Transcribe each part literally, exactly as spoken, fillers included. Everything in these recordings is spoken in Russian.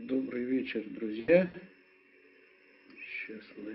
Добрый вечер, друзья. Сейчас мы...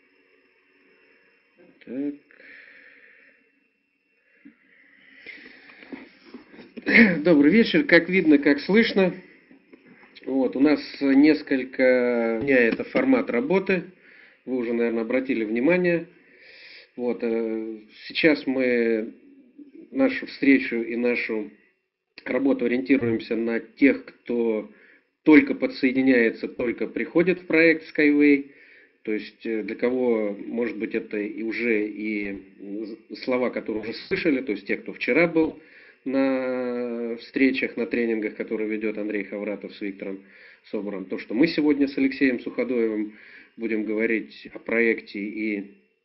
Так. Добрый вечер. Как видно, как слышно. Вот, у нас несколько меняется формат работы. Вы уже, наверное, обратили внимание. Вот, сейчас мы нашу встречу и нашу работу ориентируемся на тех, кто только подсоединяется, только приходит в проект Skyway. То есть для кого, может быть, это и уже и слова, которые уже слышали, то есть те, кто вчера был на встречах, на тренингах, которые ведет Андрей Хавратов с Виктором Собором. То, что мы сегодня с Алексеем Суходоевым будем говорить о проекте и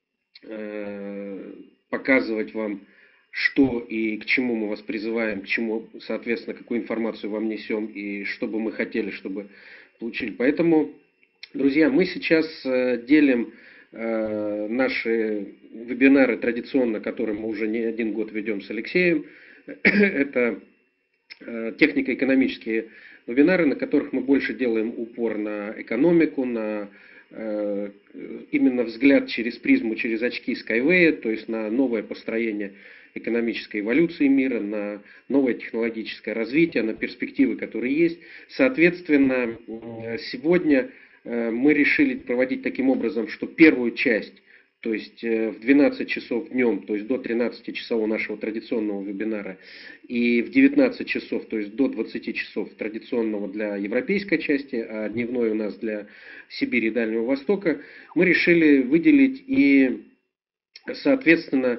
э, показывать вам, что и к чему мы вас призываем, к чему, соответственно, какую информацию вам несем и что бы мы хотели, чтобы получили. Поэтому, друзья, мы сейчас делим э, наши вебинары традиционно, которые мы уже не один год ведем с Алексеем. Это э, технико-экономические вебинары, на которых мы больше делаем упор на экономику, на э, именно взгляд через призму, через очки Skyway, то есть на новое построение экономической эволюции мира, на новое технологическое развитие, на перспективы, которые есть. Соответственно, сегодня мы решили проводить таким образом, что первую часть, то есть в двенадцать часов днем, то есть до тринадцати часов нашего традиционного вебинара, и в девятнадцать часов, то есть до двадцати часов традиционного для европейской части, а дневной у нас для Сибири и Дальнего Востока, мы решили выделить и, соответственно,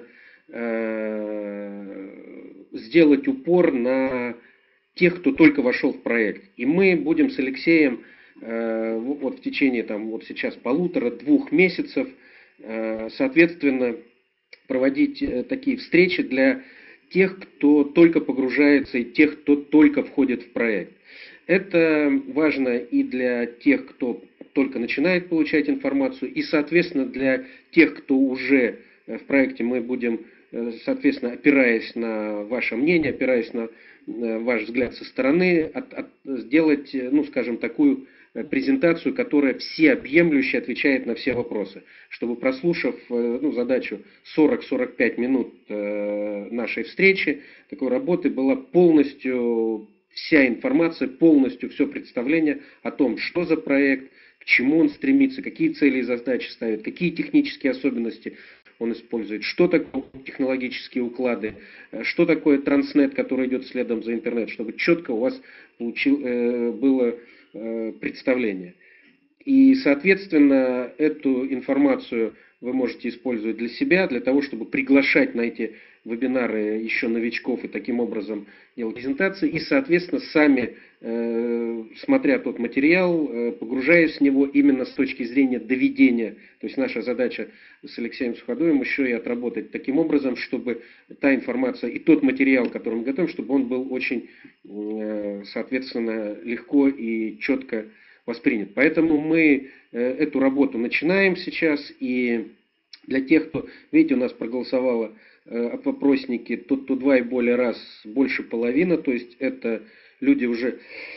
сделать упор на тех, кто только вошел в проект. И мы будем с Алексеем вот в течение там, вот сейчас полутора-двух месяцев, соответственно, проводить такие встречи для тех, кто только погружается, и тех, кто только входит в проект. Это важно и для тех, кто только начинает получать информацию, и, соответственно, для тех, кто уже в проекте. Мы будем, соответственно, опираясь на ваше мнение, опираясь на ваш взгляд со стороны, от, от, сделать, ну, скажем, такую презентацию, которая всеобъемлюще отвечает на все вопросы. Чтобы, прослушав, ну, задачу сорок-сорок пять минут нашей встречи, такой работы, была полностью вся информация, полностью все представление о том, что за проект, к чему он стремится, какие цели и задачи ставит, какие технические особенности он использует, что такое технологические уклады, что такое транснет, который идет следом за интернет, чтобы четко у вас получил, э, было э, представление. И, соответственно, эту информацию вы можете использовать для себя, для того, чтобы приглашать на эти вебинары еще новичков и таким образом делать презентации. И, соответственно, сами, э, смотря тот материал, э, погружаясь в него именно с точки зрения доведения. То есть наша задача с Алексеем Суходоевым еще и отработать таким образом, чтобы та информация и тот материал, который мы готовим, чтобы он был очень, э, соответственно, легко и четко воспринят. Поэтому мы эту работу начинаем сейчас, и для тех, кто, видите, у нас проголосовало в вопроснике тот, кто два и более раз больше половины, то есть это люди уже,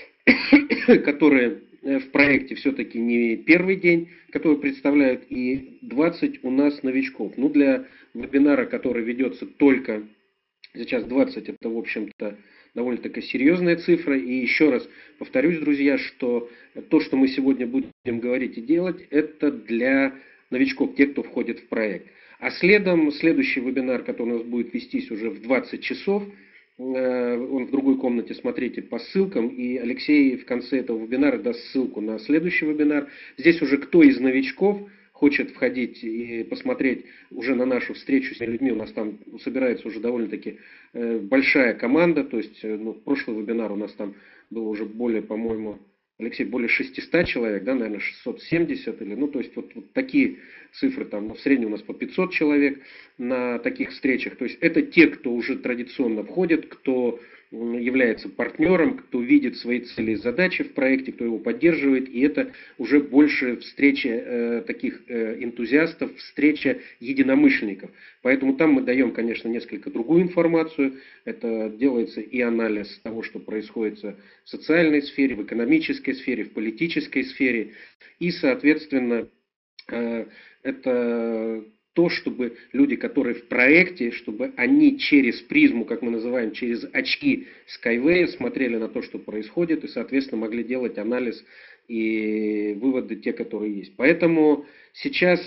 которые в проекте все-таки не первый день, которые представляют, и двадцать у нас новичков. Ну, для вебинара, который ведется только сейчас двадцать, это, в общем-то, довольно-таки серьезная цифра. И еще раз повторюсь, друзья, что то, что мы сегодня будем говорить и делать, это для новичков, тех, кто входит в проект. А следом, следующий вебинар, который у нас будет вестись уже в двадцать часов, он в другой комнате, смотрите по ссылкам, и Алексей в конце этого вебинара даст ссылку на следующий вебинар. Здесь уже кто из новичков хочет входить и посмотреть уже на нашу встречу с людьми, у нас там собирается уже довольно-таки большая команда, то есть, ну, прошлый вебинар у нас там было уже более, по-моему, Алексей, более шестисот человек, да, наверное, шестьсот семьдесят, или, ну, то есть, вот, вот такие цифры, там, в среднем у нас по пятьсот человек на таких встречах, то есть, это те, кто уже традиционно входит, кто является партнером, кто видит свои цели и задачи в проекте, кто его поддерживает, и это уже больше встреча э, таких э, энтузиастов, встреча единомышленников. Поэтому там мы даем, конечно, несколько другую информацию. Это делается и анализ того, что происходит в социальной сфере, в экономической сфере, в политической сфере. И, соответственно, э, это то, чтобы люди, которые в проекте, чтобы они через призму, как мы называем, через очки Skyway смотрели на то, что происходит, и, соответственно, могли делать анализ и выводы те, которые есть. Поэтому сейчас...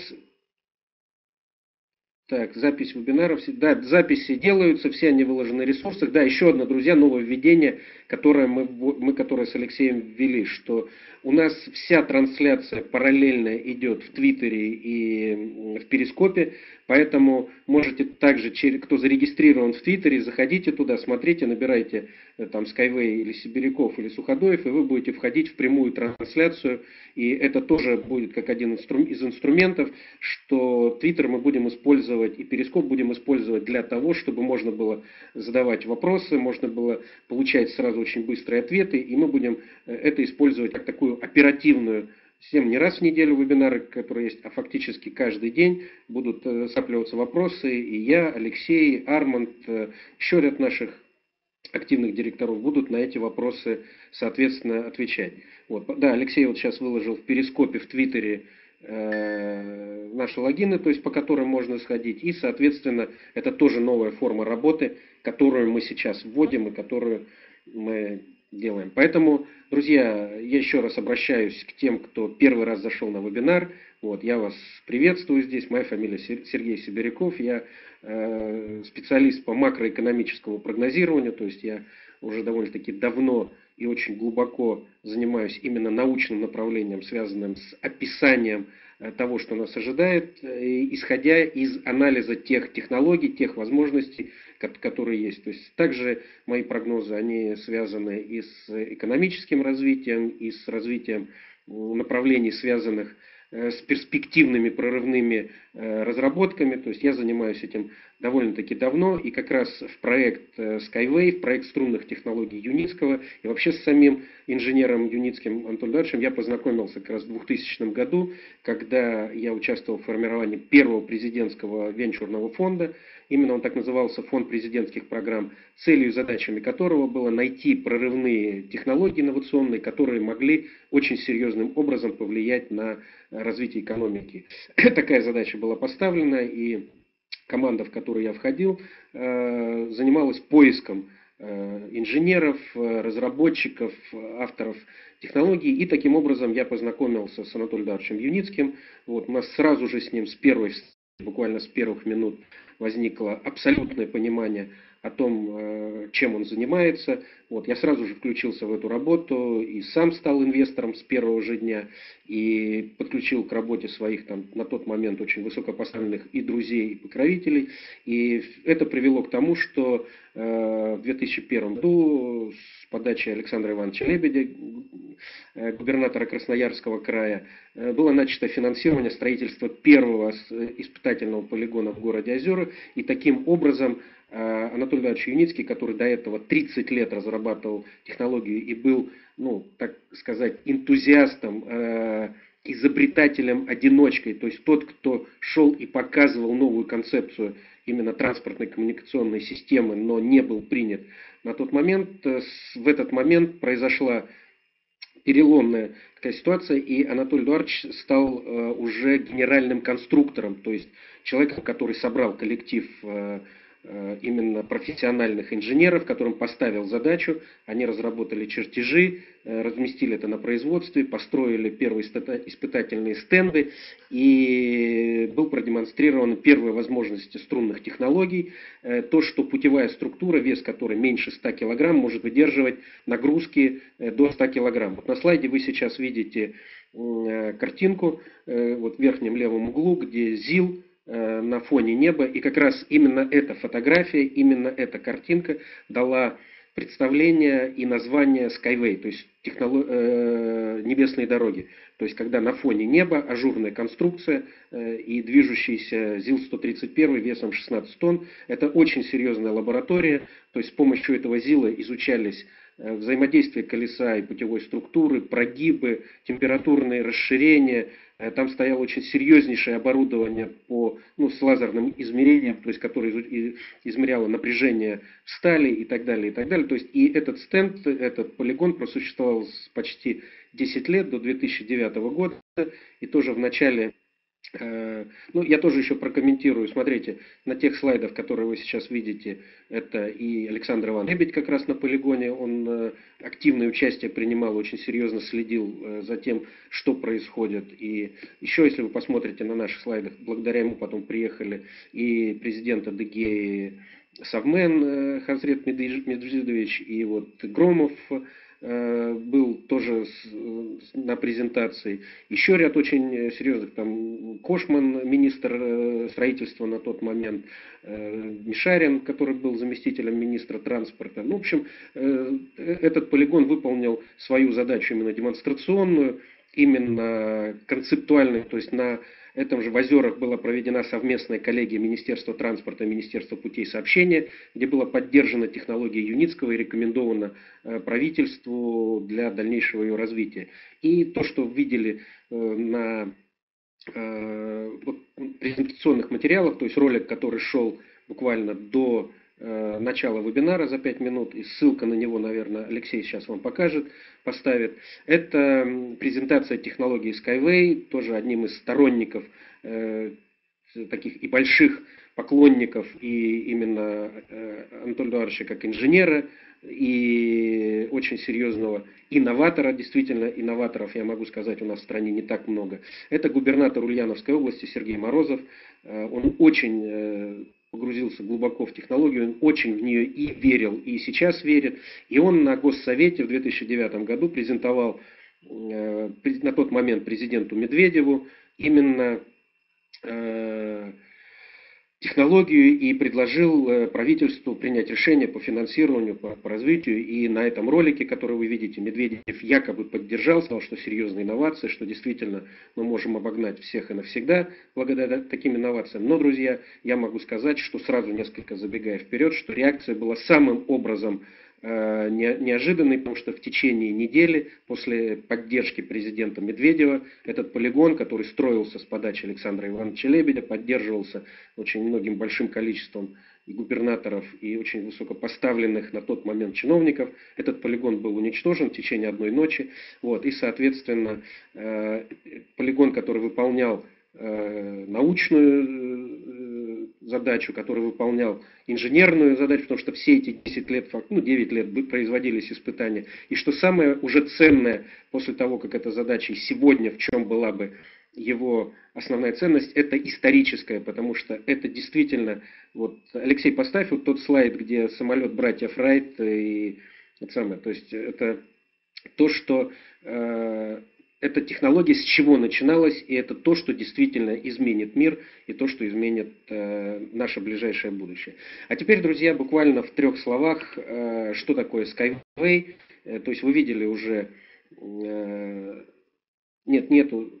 Так, запись вебинаров. Да, записи делаются, все они выложены в ресурсах. Да, еще одно, друзья, новое введение, которое мы, мы которое с Алексеем ввели, что у нас вся трансляция параллельно идет в Твиттере и в Перископе, поэтому можете также, кто зарегистрирован в Твиттере, заходите туда, смотрите, набирайте там Skyway или Сибиряков или Суходоев, и вы будете входить в прямую трансляцию, и это тоже будет как один из инструментов, что Твиттер мы будем использовать и Перископ будем использовать для того, чтобы можно было задавать вопросы, можно было получать сразу очень быстрые ответы, и мы будем это использовать как такую оперативную систему. Не раз в неделю вебинары, которые есть, а фактически каждый день будут скапливаться вопросы, и я, Алексей, Арманд, еще ряд наших активных директоров будут на эти вопросы, соответственно, отвечать. Вот. Да, Алексей вот сейчас выложил в Перископе, в Твиттере э, наши логины, то есть по которым можно сходить. И, соответственно, это тоже новая форма работы, которую мы сейчас вводим и которую мы делаем. Поэтому, друзья, я еще раз обращаюсь к тем, кто первый раз зашел на вебинар. Вот, я вас приветствую здесь. Моя фамилия Сергей Сибиряков. Я э, специалист по макроэкономическому прогнозированию. То есть я уже довольно-таки давно и очень глубоко занимаюсь именно научным направлением, связанным с описанием того, что нас ожидает, исходя из анализа тех технологий, тех возможностей, которые есть. То есть также мои прогнозы, они связаны и с экономическим развитием, и с развитием направлений, связанных с перспективными прорывными разработками. То есть я занимаюсь этим довольно-таки давно, и как раз в проект Skyway, в проект струнных технологий Юницкого, и вообще с самим инженером Юницким Анатолием Эдуардовичем я познакомился как раз в двухтысячном году, когда я участвовал в формировании первого президентского венчурного фонда. Именно он так назывался, фонд президентских программ, целью и задачами которого было найти прорывные технологии инновационные, которые могли очень серьезным образом повлиять на развитие экономики. Такая задача была поставлена, и команда, в которую я входил, занималась поиском инженеров, разработчиков, авторов технологий. И таким образом я познакомился с Анатолием Эдуардовичем Юницким. Вот, у нас сразу же с ним с первой, буквально с первых минут возникло абсолютное понимание о том, чем он занимается. Вот, я сразу же включился в эту работу и сам стал инвестором с первого же дня и подключил к работе своих там на тот момент очень высокопоставленных и друзей, и покровителей. И это привело к тому, что э, в две тысячи первом году с подачи Александра Ивановича Лебедя, э, губернатора Красноярского края, э, было начато финансирование строительства первого испытательного полигона в городе Озера. И таким образом Анатолий Эдуардович Юницкий, который до этого тридцать лет разрабатывал технологию и был, ну, так сказать, энтузиастом, э, изобретателем, одиночкой, то есть тот, кто шел и показывал новую концепцию именно транспортной коммуникационной системы, но не был принят на тот момент, в этот момент произошла переломная такая ситуация, и Анатолий Эдуардович стал э, уже генеральным конструктором, то есть человеком, который собрал коллектив э, именно профессиональных инженеров, которым поставил задачу, они разработали чертежи, разместили это на производстве, построили первые испытательные стенды, и был продемонстрирован первые возможности струнных технологий, то, что путевая структура, вес которой меньше ста килограмм, может выдерживать нагрузки до ста килограмм. Вот на слайде вы сейчас видите картинку вот в верхнем левом углу, где ЗИЛ на фоне неба, и как раз именно эта фотография, именно эта картинка дала представление и название Skyway, то есть технолог... э, небесные дороги. То есть когда на фоне неба ажурная конструкция э, и движущийся ЗИЛ сто тридцать один весом шестнадцать тонн. Это очень серьезная лаборатория. То есть с помощью этого ЗИЛа изучались э, взаимодействие колеса и путевой структуры, прогибы, температурные расширения. Э, там стояло очень серьезнейшее оборудование по, ну, с лазерным измерением, то есть которое измеряло напряжение в стали и так далее, и так далее. То есть и этот стенд, этот полигон просуществовал почти десять лет, до две тысячи девятого года, и тоже в начале, э, ну, я тоже еще прокомментирую, смотрите, на тех слайдах, которые вы сейчас видите, это и Александр Иван Лебедь как раз на полигоне, он э, активное участие принимал, очень серьезно следил э, за тем, что происходит, и еще, если вы посмотрите на наших слайдах, благодаря ему потом приехали и президент Адыгеи Совмен э, Хазрет Меджидович, и вот Громов был тоже на презентации. Еще ряд очень серьезных, там Кошман, министр строительства на тот момент, Мишарин, который был заместителем министра транспорта. Ну, в общем, этот полигон выполнил свою задачу именно демонстрационную, именно концептуальную, то есть на этом же в Озерах была проведена совместная коллегия Министерства транспорта и Министерства путей сообщения, где была поддержана технология Юницкого и рекомендована правительству для дальнейшего ее развития. И то, что видели на презентационных материалах, то есть ролик, который шел буквально до начала вебинара за пять минут, и ссылка на него, наверное, Алексей сейчас вам покажет, поставит. Это презентация технологии Skyway, тоже одним из сторонников э, таких и больших поклонников и именно э, Анатолия Эдуардовича как инженера и очень серьезного инноватора, действительно инноваторов, я могу сказать, у нас в стране не так много. Это губернатор Ульяновской области Сергей Морозов. Э, он очень э, погрузился глубоко в технологию, он очень в нее и верил, и сейчас верит. И он на Госсовете в две тысячи девятом году презентовал э, на тот момент президенту Медведеву именно э, технологию и предложил правительству принять решение по финансированию, по, по развитию. И на этом ролике, который вы видите, Медведев якобы поддержал, сказал, что серьезные инновации, что действительно мы можем обогнать всех и навсегда благодаря таким инновациям. Но, друзья, я могу сказать, что сразу несколько забегая вперед, что реакция была самым образом э, не, неожиданной, потому что в течение недели после поддержки президента Медведева этот полигон, который строился с подачи Александра Ивановича Лебедя, поддерживался очень многим большим количеством и губернаторов, и очень высокопоставленных на тот момент чиновников. Этот полигон был уничтожен в течение одной ночи. Вот, и, соответственно, э, полигон, который выполнял э, научную э, задачу, который выполнял инженерную задачу, потому что все эти десять лет, ну девять лет производились испытания. И что самое уже ценное после того, как эта задача и сегодня, в чем была бы его основная ценность, это историческая, потому что это действительно, вот Алексей, поставь вот тот слайд, где самолет братьев Райт и это самое, то есть это то, что э, эта технология с чего начиналась, и это то, что действительно изменит мир, и то, что изменит э, наше ближайшее будущее. А теперь, друзья, буквально в трех словах, э, что такое Skyway. Э, то есть вы видели уже, э, нет, нету,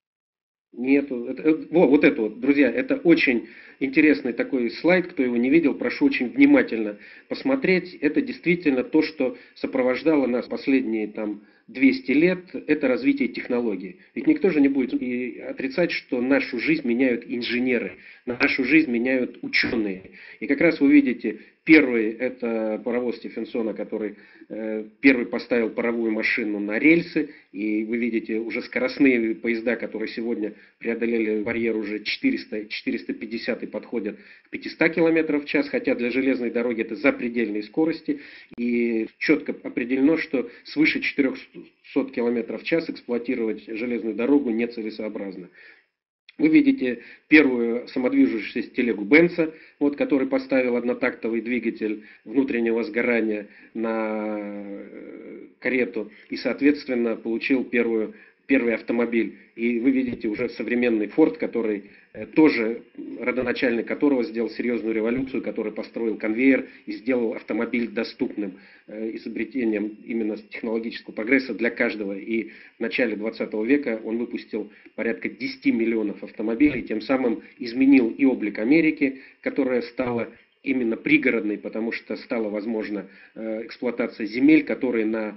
Нету. Это, во, вот это вот, друзья, это очень интересный такой слайд. Кто его не видел, прошу очень внимательно посмотреть. Это действительно то, что сопровождало нас последние там двести лет. Это развитие технологий. Ведь никто же не будет и отрицать, что нашу жизнь меняют инженеры, нашу жизнь меняют ученые. И как раз вы видите, первый это паровоз Стефенсона, который э, первый поставил паровую машину на рельсы. И вы видите уже скоростные поезда, которые сегодня преодолели барьер уже четыреста, четыреста пятьдесят и подходят к пятистам километрам в час, хотя для железной дороги это запредельные скорости. И четко определено, что свыше четырехсот километров в час эксплуатировать железную дорогу нецелесообразно. Вы видите первую самодвижущуюся телегу Бенца, вот, который поставил однотактовый двигатель внутреннего сгорания на карету и, соответственно, получил первую, первый автомобиль. И вы видите уже современный Ford, который тоже, родоначальник которого сделал серьезную революцию, который построил конвейер и сделал автомобиль доступным изобретением именно технологического прогресса для каждого. И в начале двадцатого века он выпустил порядка десяти миллионов автомобилей, тем самым изменил и облик Америки, которая стала именно пригородной, потому что стала возможна эксплуатация земель, которые на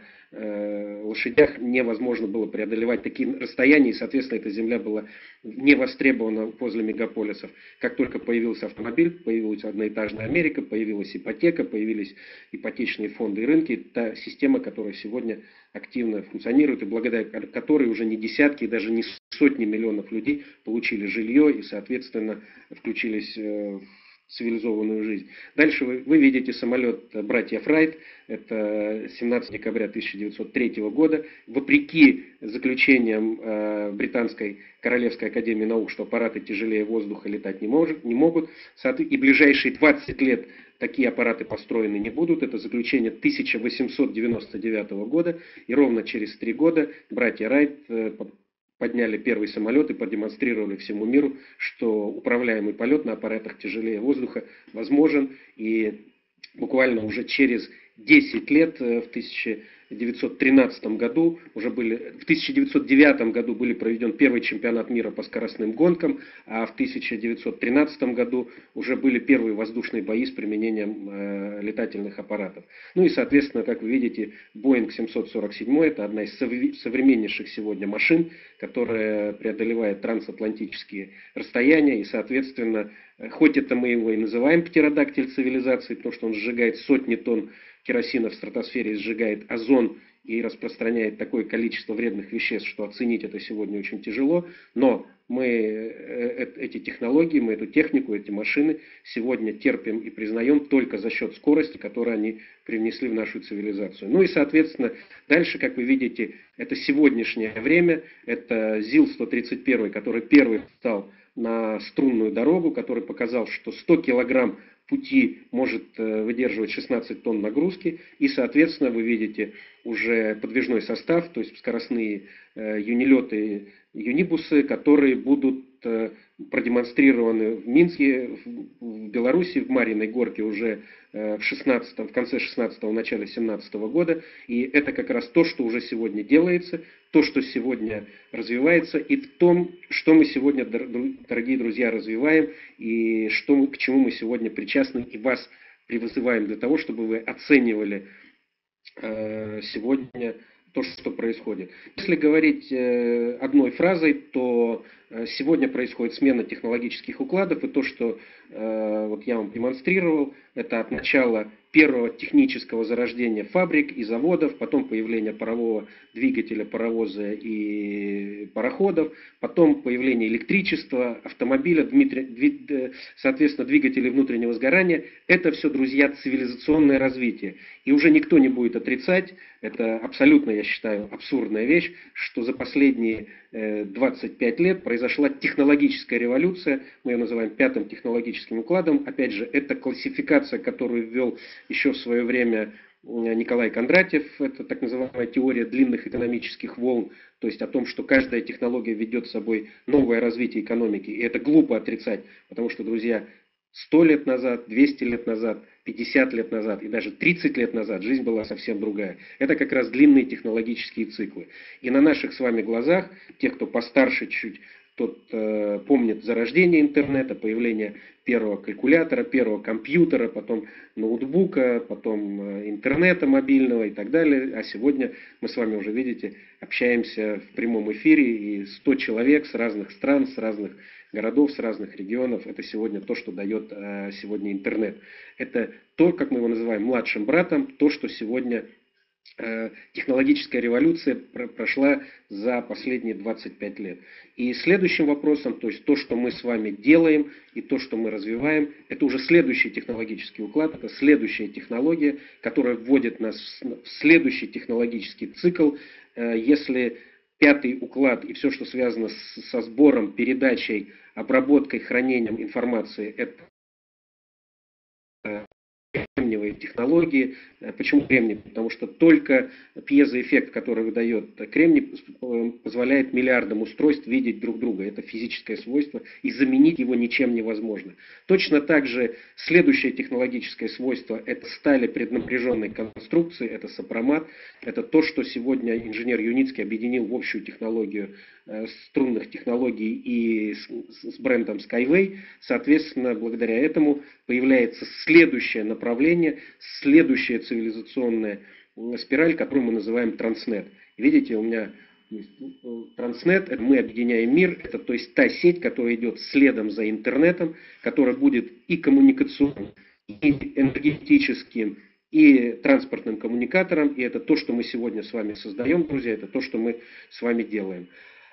лошадях невозможно было преодолевать такие расстояния, и, соответственно, эта земля была не востребована возле мегаполисов. Как только появился автомобиль, появилась одноэтажная Америка, появилась ипотека, появились ипотечные фонды и рынки, та система, которая сегодня активно функционирует, и благодаря которой уже не десятки, даже не сотни миллионов людей получили жилье и, соответственно, включились в цивилизованную жизнь. Дальше вы, вы видите самолет братьев Райт, это семнадцатого декабря тысяча девятьсот третьего года. Вопреки заключениям э, Британской Королевской Академии Наук, что аппараты тяжелее воздуха летать не, может, не могут, и ближайшие двадцать лет такие аппараты построены не будут. Это заключение тысяча восемьсот девяносто девятого года, и ровно через три года братья Райт э, подняли первый самолет и продемонстрировали всему миру, что управляемый полет на аппаратах тяжелее воздуха возможен. И буквально уже через десять лет, в тысяча девятьсот тринадцатом году, уже были, в тысяча девятьсот девятом году был проведен первый чемпионат мира по скоростным гонкам, а в тысяча девятьсот тринадцатом году уже были первые воздушные бои с применением э, летательных аппаратов. Ну и, соответственно, как вы видите, Боинг семьсот сорок семь это одна из современнейших сегодня машин, которая преодолевает трансатлантические расстояния, и, соответственно, хоть это мы его и называем птеродактиль цивилизации, потому что он сжигает сотни тонн керосина в стратосфере, сжигает озон и распространяет такое количество вредных веществ, что оценить это сегодня очень тяжело. Но мы эти технологии, мы эту технику, эти машины сегодня терпим и признаем только за счет скорости, которую они привнесли в нашу цивилизацию. Ну и, соответственно, дальше, как вы видите, это сегодняшнее время, это ЗИЛ сто тридцать один, который первый встал на струнную дорогу, который показал, что сто килограмм пути может выдерживать шестнадцать тонн нагрузки, и, соответственно, вы видите уже подвижной состав, то есть скоростные юнилеты, юнибусы, которые будут продемонстрированы в Минске, в Беларуси, в Марьиной Горке уже в, шестнадцатом, в конце шестнадцатого, начале семнадцатого года. И это как раз то, что уже сегодня делается, то, что сегодня развивается, и в том, что мы сегодня, дорогие друзья, развиваем, и что мы, к чему мы сегодня причастны, и вас призываем для того, чтобы вы оценивали э, сегодня то, что происходит. Если говорить э, одной фразой, то э, сегодня происходит смена технологических укладов, и то, что э, вот я вам демонстрировал, это от начала первого технического зарождения фабрик и заводов, потом появление парового двигателя, паровоза и пароходов, потом появление электричества, автомобиля, соответственно, двигателей внутреннего сгорания. Это все, друзья, цивилизационное развитие. И уже никто не будет отрицать, это абсолютно, я считаю, абсурдная вещь, что за последние двадцать пять лет произошла технологическая революция, мы ее называем пятым технологическим укладом. Опять же, это классификация, которую ввел еще в свое время Николай Кондратьев, это так называемая теория длинных экономических волн, то есть о том, что каждая технология ведет с собой новое развитие экономики, и это глупо отрицать, потому что, друзья, сто лет назад, двести лет назад, пятьдесят лет назад и даже тридцать лет назад жизнь была совсем другая. Это как раз длинные технологические циклы. И на наших с вами глазах, те, кто постарше чуть, тот э, помнит зарождение интернета, появление первого калькулятора, первого компьютера, потом ноутбука, потом э, интернета мобильного и так далее. А сегодня мы с вами уже, видите, общаемся в прямом эфире, и сто человек с разных стран, с разных городов, с разных регионов. Это сегодня то, что дает э, сегодня интернет. Это то, как мы его называем, младшим братом, то, что сегодня э, технологическая революция про- прошла за последние двадцать пять лет. И следующим вопросом, то есть то, что мы с вами делаем и то, что мы развиваем, это уже следующий технологический уклад, это следующая технология, которая вводит нас в следующий технологический цикл. Э, если пятый уклад и все, что связано с, со сбором, передачей, обработкой, хранением информации, это кремниевые технологии. Почему кремний? Потому что только пьезоэффект, который выдает кремний, позволяет миллиардам устройств видеть друг друга. Это физическое свойство, и заменить его ничем невозможно. Точно так же следующее технологическое свойство – это стали преднапряженной конструкции, это сопромат. Это то, что сегодня инженер Юницкий объединил в общую технологию струнных технологий и с брендом Skyway. Соответственно, благодаря этому появляется следующее направление, следующая цивилизационная спираль, которую мы называем Transnet. Видите, у меня Transnet, это мы объединяем мир, это то есть та сеть, которая идет следом за интернетом, которая будет и коммуникационным, и энергетическим, и транспортным коммуникатором, и это то, что мы сегодня с вами создаем, друзья, это то, что мы с вами делаем.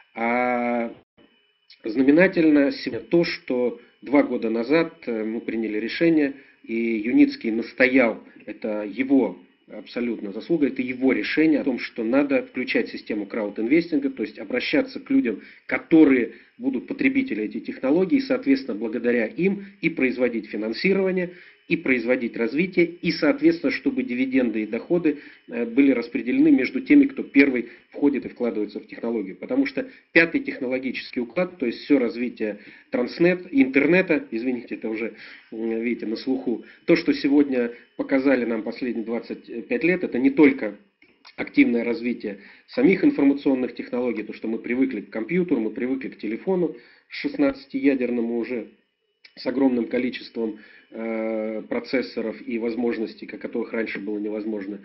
А знаменательно сегодня то, что два года назад мы приняли решение, и Юницкий настоял, это его абсолютно заслуга, это его решение о том, что надо включать систему краудинвестинга, то есть обращаться к людям, которые будут потребители этих технологий, и, соответственно, благодаря им и производить финансирование, и производить развитие, и, соответственно, чтобы дивиденды и доходы были распределены между теми, кто первый входит и вкладывается в технологию. Потому что пятый технологический уклад, то есть все развитие Транснет, интернета, извините, это уже, видите, на слуху, то, что сегодня показали нам последние двадцать пять лет, это не только активное развитие самих информационных технологий, то, что мы привыкли к компьютеру, мы привыкли к телефону шестнадцатиядерному уже, с огромным количеством э, процессоров и возможностей, о которых раньше было невозможно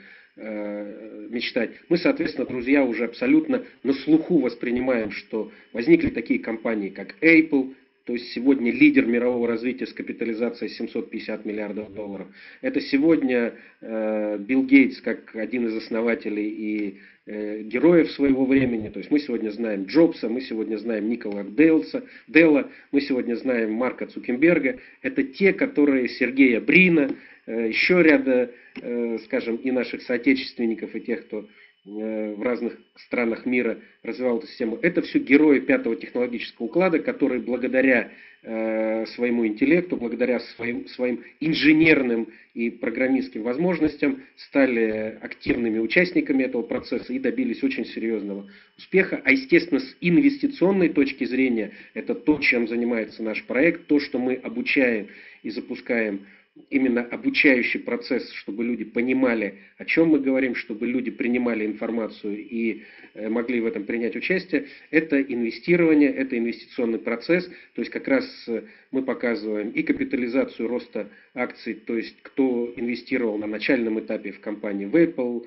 э, мечтать. Мы, соответственно, друзья, уже абсолютно на слуху воспринимаем, что возникли такие компании, как Apple, то есть сегодня лидер мирового развития с капитализацией семьсот пятьдесят миллиардов долларов. Это сегодня э, Билл Гейтс как один из основателей и э, героев своего времени. То есть мы сегодня знаем Джобса, мы сегодня знаем Никола Дейлса, Делла, мы сегодня знаем Марка Цукерберга. Это те, которые Сергея Брина, э, еще ряда, э, скажем, и наших соотечественников, и тех, кто в разных странах мира развивал эту систему. Это все герои пятого технологического уклада, которые благодаря э, своему интеллекту, благодаря своим, своим инженерным и программистским возможностям стали активными участниками этого процесса и добились очень серьезного успеха. А естественно, с инвестиционной точки зрения, это то, чем занимается наш проект, то, что мы обучаем и запускаем, именно обучающий процесс, чтобы люди понимали, о чем мы говорим, чтобы люди принимали информацию и могли в этом принять участие, это инвестирование, это инвестиционный процесс. То есть как раз мы показываем и капитализацию роста акций, то есть кто инвестировал на начальном этапе в компании в Apple,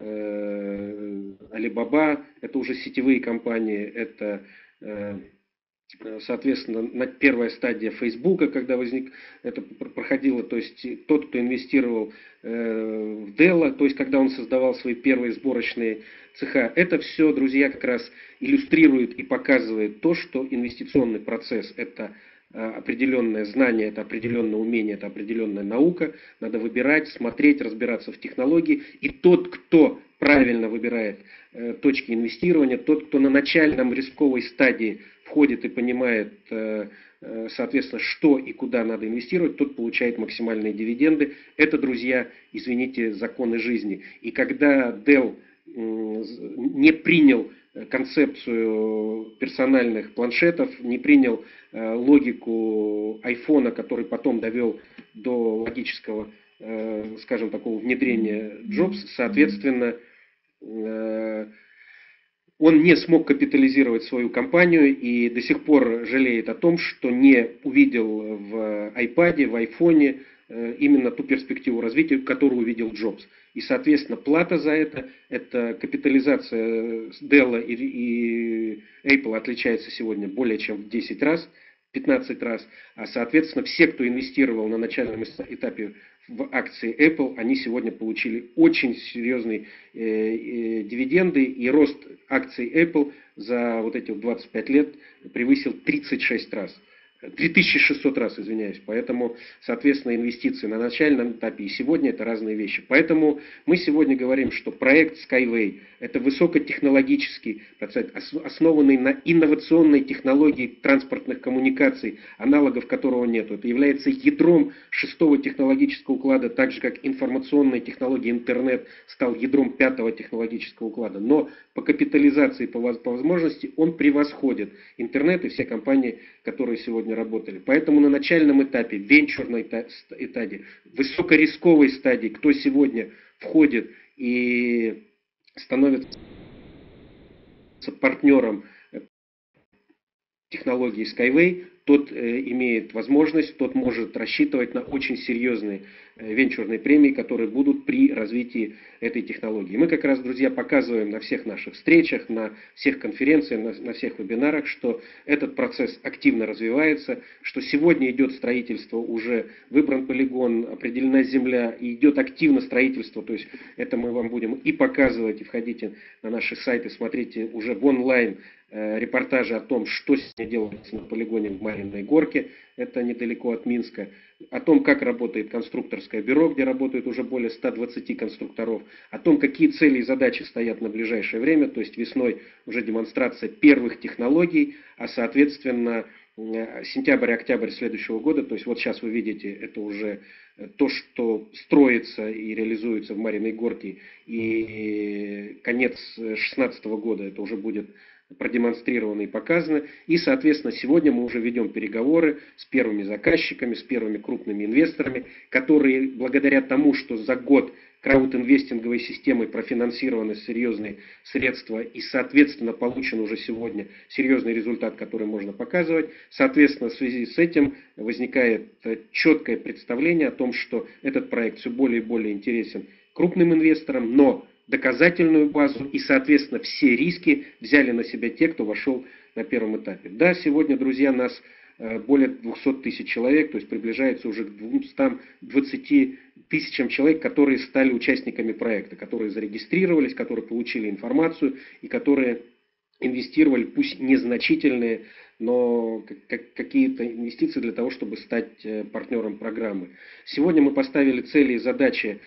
Alibaba, это уже сетевые компании, это соответственно, первая стадия Фейсбука, когда возник, это проходило, то есть тот, кто инвестировал э, в Dell, то есть когда он создавал свои первые сборочные цеха, это все, друзья, как раз иллюстрирует и показывает то, что инвестиционный процесс – это определенное знание, это определенное умение, это определенная наука. Надо выбирать, смотреть, разбираться в технологии. И тот, кто правильно выбирает э, точки инвестирования, тот, кто на начальном рисковой стадии входит и понимает, э, э, соответственно, что и куда надо инвестировать, тот получает максимальные дивиденды. Это, друзья, извините, законы жизни. И когда Dell э, не принял концепцию персональных планшетов, не принял э, логику айфона, который потом довел до логического, э, скажем, такого внедрения Джобс, соответственно, э, он не смог капитализировать свою компанию и до сих пор жалеет о том, что не увидел в iPad, в айфоне именно ту перспективу развития, которую увидел Джобс. И, соответственно, плата за это, это капитализация Dell и, и Apple отличается сегодня более чем в десять раз, пятнадцать раз. А, соответственно, все, кто инвестировал на начальном этапе в акции Apple, они сегодня получили очень серьезные э, э, дивиденды. И рост акций Apple за вот эти двадцать пять лет превысил тридцать шесть раз. две тысячи шестьсот раз, извиняюсь. Поэтому, соответственно, инвестиции на начальном этапе и сегодня это разные вещи. Поэтому мы сегодня говорим, что проект Skyway – это высокотехнологический процесс, основанный на инновационной технологии транспортных коммуникаций, аналогов которого нет. Это является ядром шестого технологического уклада, так же как информационная технология интернет стал ядром пятого технологического уклада. Но по капитализации, по возможности он превосходит интернет и все компании, которые сегодня работали. Поэтому на начальном этапе, венчурной этапе, высокорисковой стадии, кто сегодня входит и становится партнером технологии Skyway, тот э, имеет возможность, тот может рассчитывать на очень серьезные э, венчурные премии, которые будут при развитии этой технологии. Мы как раз, друзья, показываем на всех наших встречах, на всех конференциях, на, на всех вебинарах, что этот процесс активно развивается, что сегодня идет строительство, уже выбран полигон, определена земля, и идет активно строительство, то есть это мы вам будем и показывать, и входите на наши сайты, смотрите уже в онлайн репортажи о том, что сегодня делается на полигоне в Марьиной Горке, это недалеко от Минска, о том, как работает конструкторское бюро, где работают уже более ста двадцати конструкторов, о том, какие цели и задачи стоят на ближайшее время, то есть весной уже демонстрация первых технологий, а соответственно сентябрь-октябрь следующего года, то есть вот сейчас вы видите, это уже то, что строится и реализуется в Марьиной Горке, и конец две тысячи шестнадцатого года это уже будет продемонстрировано и показано. И, соответственно, сегодня мы уже ведем переговоры с первыми заказчиками, с первыми крупными инвесторами, которые благодаря тому, что за год краудинвестинговой системой профинансированы серьезные средства и, соответственно, получен уже сегодня серьезный результат, который можно показывать. Соответственно, в связи с этим возникает четкое представление о том, что этот проект все более и более интересен крупным инвесторам, но доказательную базу и, соответственно, все риски взяли на себя те, кто вошел на первом этапе. Да, сегодня, друзья, нас более двухсот тысяч человек, то есть приближается уже к двумстам двадцати тысячам человек, которые стали участниками проекта, которые зарегистрировались, которые получили информацию и которые инвестировали, пусть незначительные, но какие-то инвестиции для того, чтобы стать партнером программы. Сегодня мы поставили цели и задачи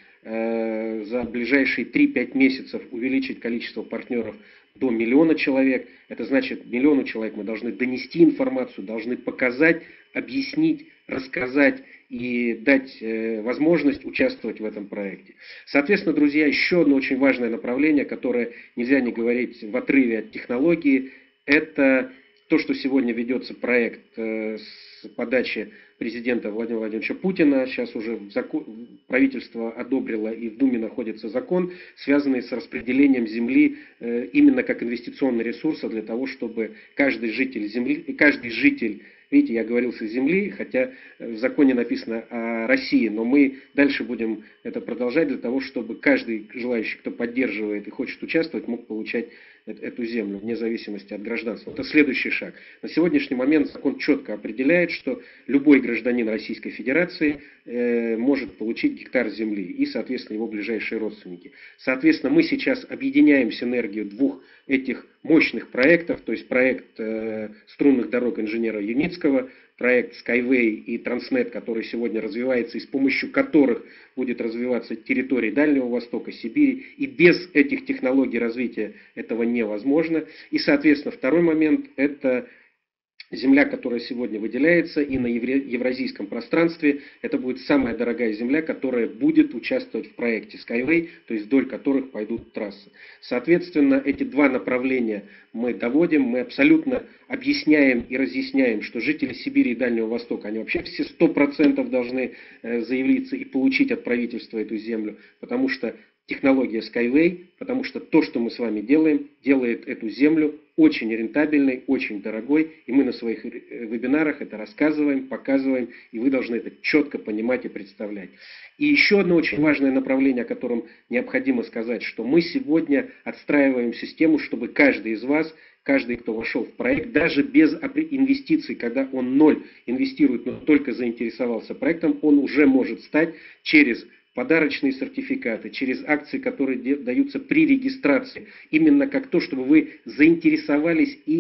за ближайшие три-пять месяцев увеличить количество партнеров до миллиона человек. Это значит, миллиону человек мы должны донести информацию, должны показать, объяснить, рассказать и дать возможность участвовать в этом проекте. Соответственно, друзья, еще одно очень важное направление, которое нельзя не говорить в отрыве от технологии, это то, что сегодня ведется проект с подачи президента Владимира Владимировича Путина. Сейчас уже закон, правительство одобрило и в Думе находится закон, связанный с распределением земли э, именно как инвестиционного ресурса для того, чтобы каждый житель земли, каждый житель, видите, я говорил с земли, хотя в законе написано о России, но мы дальше будем это продолжать для того, чтобы каждый желающий, кто поддерживает и хочет участвовать, мог получать эту землю вне зависимости от гражданства. Это следующий шаг. На сегодняшний момент закон четко определяет, что любой гражданин Российской Федерации э, может получить гектар земли и, соответственно, его ближайшие родственники. Соответственно, мы сейчас объединяем синергию двух этих мощных проектов, то есть проект э, струнных дорог инженера Юницкого, проект Skyway и Transnet, который сегодня развивается и с помощью которых будет развиваться территория Дальнего Востока, Сибири. И без этих технологий развития этого невозможно. И, соответственно, второй момент – это земля, которая сегодня выделяется и на евразийском пространстве. Это будет самая дорогая земля, которая будет участвовать в проекте Skyway, то есть вдоль которых пойдут трассы. Соответственно, эти два направления мы доводим, мы абсолютно объясняем и разъясняем, что жители Сибири и Дальнего Востока, они вообще все сто процентов должны заявиться и получить от правительства эту землю, потому что технология Skyway, потому что то, что мы с вами делаем, делает эту землю очень рентабельной, очень дорогой, и мы на своих вебинарах это рассказываем, показываем, и вы должны это четко понимать и представлять. И еще одно очень важное направление, о котором необходимо сказать, что мы сегодня отстраиваем систему, чтобы каждый из вас, каждый, кто вошел в проект, даже без инвестиций, когда он ноль инвестирует, но только заинтересовался проектом, он уже может стать через подарочные сертификаты, через акции, которые даются при регистрации, именно как то, чтобы вы заинтересовались и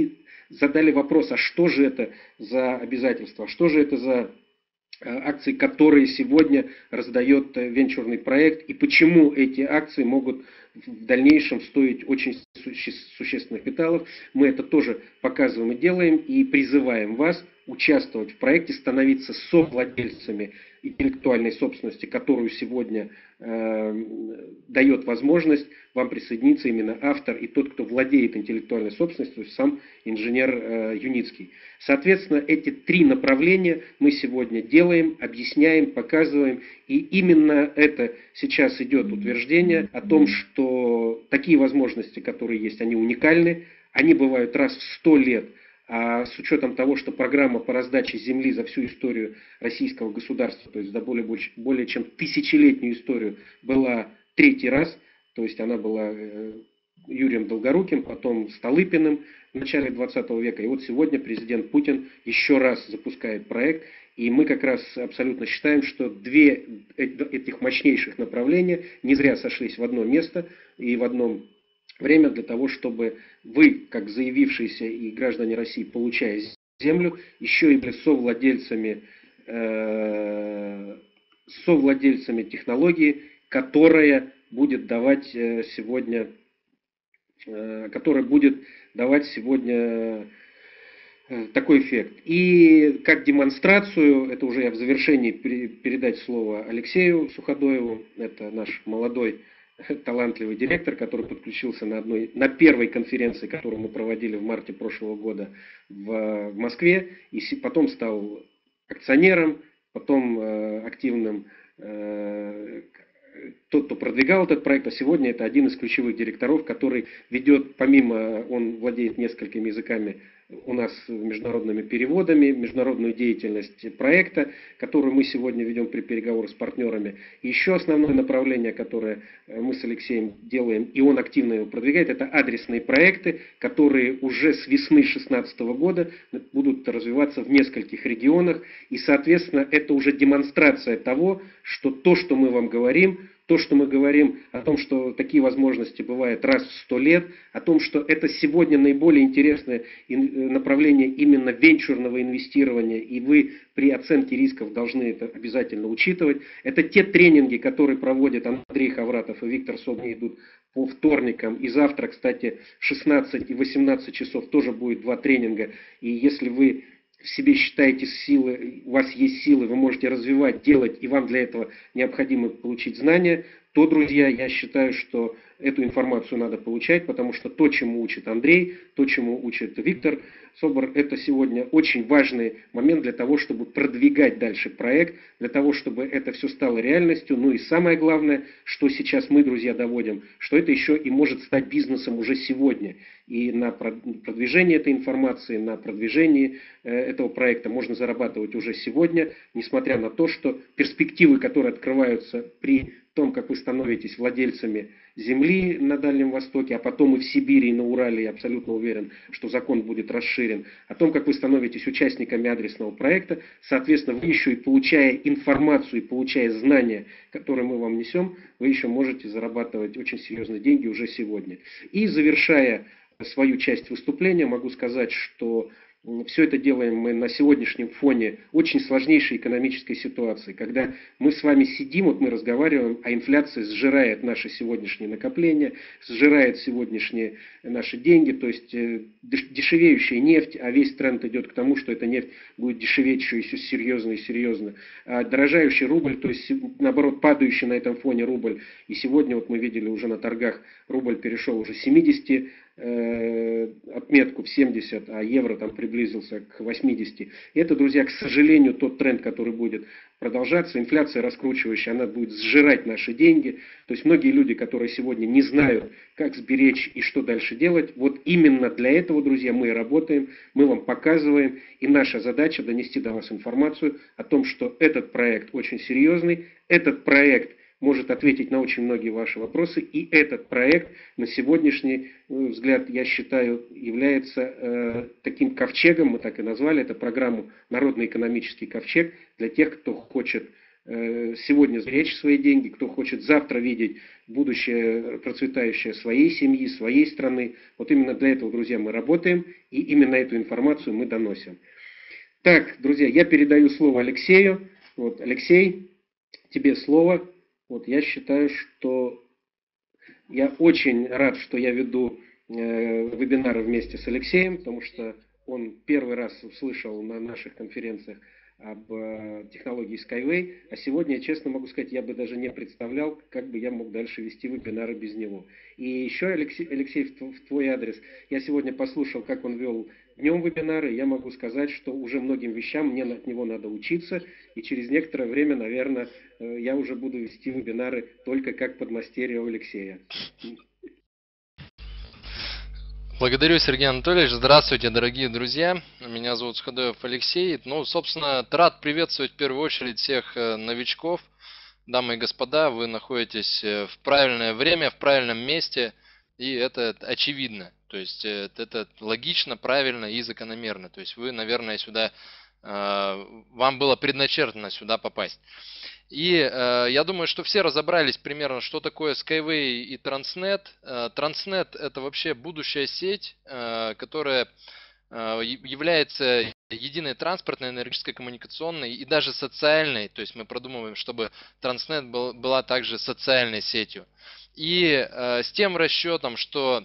задали вопрос, а что же это за обязательства, что же это за акции, которые сегодня раздает венчурный проект, и почему эти акции могут в дальнейшем стоить очень существенных капиталов. Мы это тоже показываем и делаем, и призываем вас участвовать в проекте, становиться совладельцами интеллектуальной собственности, которую сегодня э, дает возможность вам присоединиться именно автор и тот, кто владеет интеллектуальной собственностью, то есть сам инженер э, Юницкий. Соответственно, эти три направления мы сегодня делаем, объясняем, показываем, и именно это сейчас идет утверждение о том, что такие возможности, которые есть, они уникальны, они бывают раз в сто лет. А с учетом того, что программа по раздаче земли за всю историю российского государства, то есть за более, больше, более чем тысячелетнюю историю, была третий раз, то есть она была Юрием Долгоруким, потом Столыпиным в начале двадцатого века, и вот сегодня президент Путин еще раз запускает проект, и мы как раз абсолютно считаем, что две этих мощнейших направления не зря сошлись в одно место и в одном время для того, чтобы вы, как заявившиеся и граждане России, получая землю, еще и были совладельцами, э, совладельцами технологии, которая будет давать сегодня, э, которая будет давать сегодня такой эффект. И как демонстрацию, это уже я в завершении передать слово Алексею Суходоеву, это наш молодой талантливый директор, который подключился на, одной, на первой конференции, которую мы проводили в марте прошлого года в, в Москве, и потом стал акционером, потом э, активным, э, тот, кто продвигал этот проект, а сегодня это один из ключевых директоров, который ведет, помимо, он владеет несколькими языками у нас международными переводами, международную деятельность проекта, которую мы сегодня ведем при переговорах с партнерами. И еще основное направление, которое мы с Алексеем делаем, и он активно его продвигает, это адресные проекты, которые уже с весны две тысячи шестнадцатого года будут развиваться в нескольких регионах. И, соответственно, это уже демонстрация того, что то, что мы вам говорим, то, что мы говорим о том, что такие возможности бывают раз в сто лет, о том, что это сегодня наиболее интересное направление именно венчурного инвестирования, и вы при оценке рисков должны это обязательно учитывать. Это те тренинги, которые проводят Андрей Хавратов и Виктор Соболев, идут по вторникам. И завтра, кстати, в шестнадцать и восемнадцать часов тоже будет два тренинга. И если вы в себе считаете силы, у вас есть силы, вы можете развивать, делать, и вам для этого необходимо получить знания, то, друзья, я считаю, что эту информацию надо получать, потому что то, чему учит Андрей, то, чему учит Виктор Собор, это сегодня очень важный момент для того, чтобы продвигать дальше проект, для того, чтобы это все стало реальностью. Ну и самое главное, что сейчас мы, друзья, доводим, что это еще и может стать бизнесом уже сегодня. И на продвижении этой информации, на продвижении этого проекта можно зарабатывать уже сегодня, несмотря на то, что перспективы, которые открываются при том, как вы становитесь владельцами земли на Дальнем Востоке, а потом и в Сибири, и на Урале, я абсолютно уверен, что закон будет расширен, о том, как вы становитесь участниками адресного проекта, соответственно, вы еще и получая информацию, и получая знания, которые мы вам несем, вы еще можете зарабатывать очень серьезные деньги уже сегодня. И завершая свою часть выступления, могу сказать, что все это делаем мы на сегодняшнем фоне очень сложнейшей экономической ситуации, когда мы с вами сидим, вот мы разговариваем, а инфляция сжирает наши сегодняшние накопления, сжирает сегодняшние наши деньги, то есть дешевеющая нефть, а весь тренд идет к тому, что эта нефть будет дешеветь еще и серьезно и серьезно. А дорожающий рубль, то есть наоборот падающий на этом фоне рубль, и сегодня вот мы видели уже на торгах, рубль перешел уже семьдесят, отметку в семьдесят, а евро там приблизился к восьмидесяти. И это, друзья, к сожалению, тот тренд, который будет продолжаться. Инфляция раскручивающая, она будет сжирать наши деньги. То есть многие люди, которые сегодня не знают, как сберечь и что дальше делать, вот именно для этого, друзья, мы и работаем, мы вам показываем. И наша задача донести до вас информацию о том, что этот проект очень серьезный, этот проект может ответить на очень многие ваши вопросы. И этот проект на сегодняшний взгляд, я считаю, является э, таким ковчегом, мы так и назвали эту программу «Народный экономический ковчег» для тех, кто хочет э, сегодня сберечь свои деньги, кто хочет завтра видеть будущее процветающее своей семьи, своей страны. Вот именно для этого, друзья, мы работаем, и именно эту информацию мы доносим. Так, друзья, я передаю слово Алексею. Вот, Алексей, тебе слово. Вот, я считаю, что я очень рад, что я веду э, вебинары вместе с Алексеем, потому что он первый раз услышал на наших конференциях об э, технологии Skyway, а сегодня, я честно могу сказать, я бы даже не представлял, как бы я мог дальше вести вебинары без него. И еще, Алексей, Алексей в, в твой адрес, я сегодня послушал, как он вел днем вебинары, я могу сказать, что уже многим вещам мне от него надо учиться, и через некоторое время, наверное, э, я уже буду вести вебинары только как подмастерье у Алексея. Благодарю, Сергей Анатольевич. Здравствуйте, дорогие друзья. Меня зовут Сходоев Алексей. Ну, собственно, рад приветствовать в первую очередь всех новичков. Дамы и господа, вы находитесь в правильное время, в правильном месте, и это очевидно. То есть это логично, правильно и закономерно. То есть вы, наверное, сюда, вам было предначертано сюда попасть. И э, я думаю, что все разобрались примерно, что такое Skyway и Transnet. Э, Transnet это вообще будущая сеть, э, которая э, является единой транспортной, энергетической, коммуникационной и даже социальной. То есть мы продумываем, чтобы Transnet был, была также социальной сетью. И э, с тем расчетом, что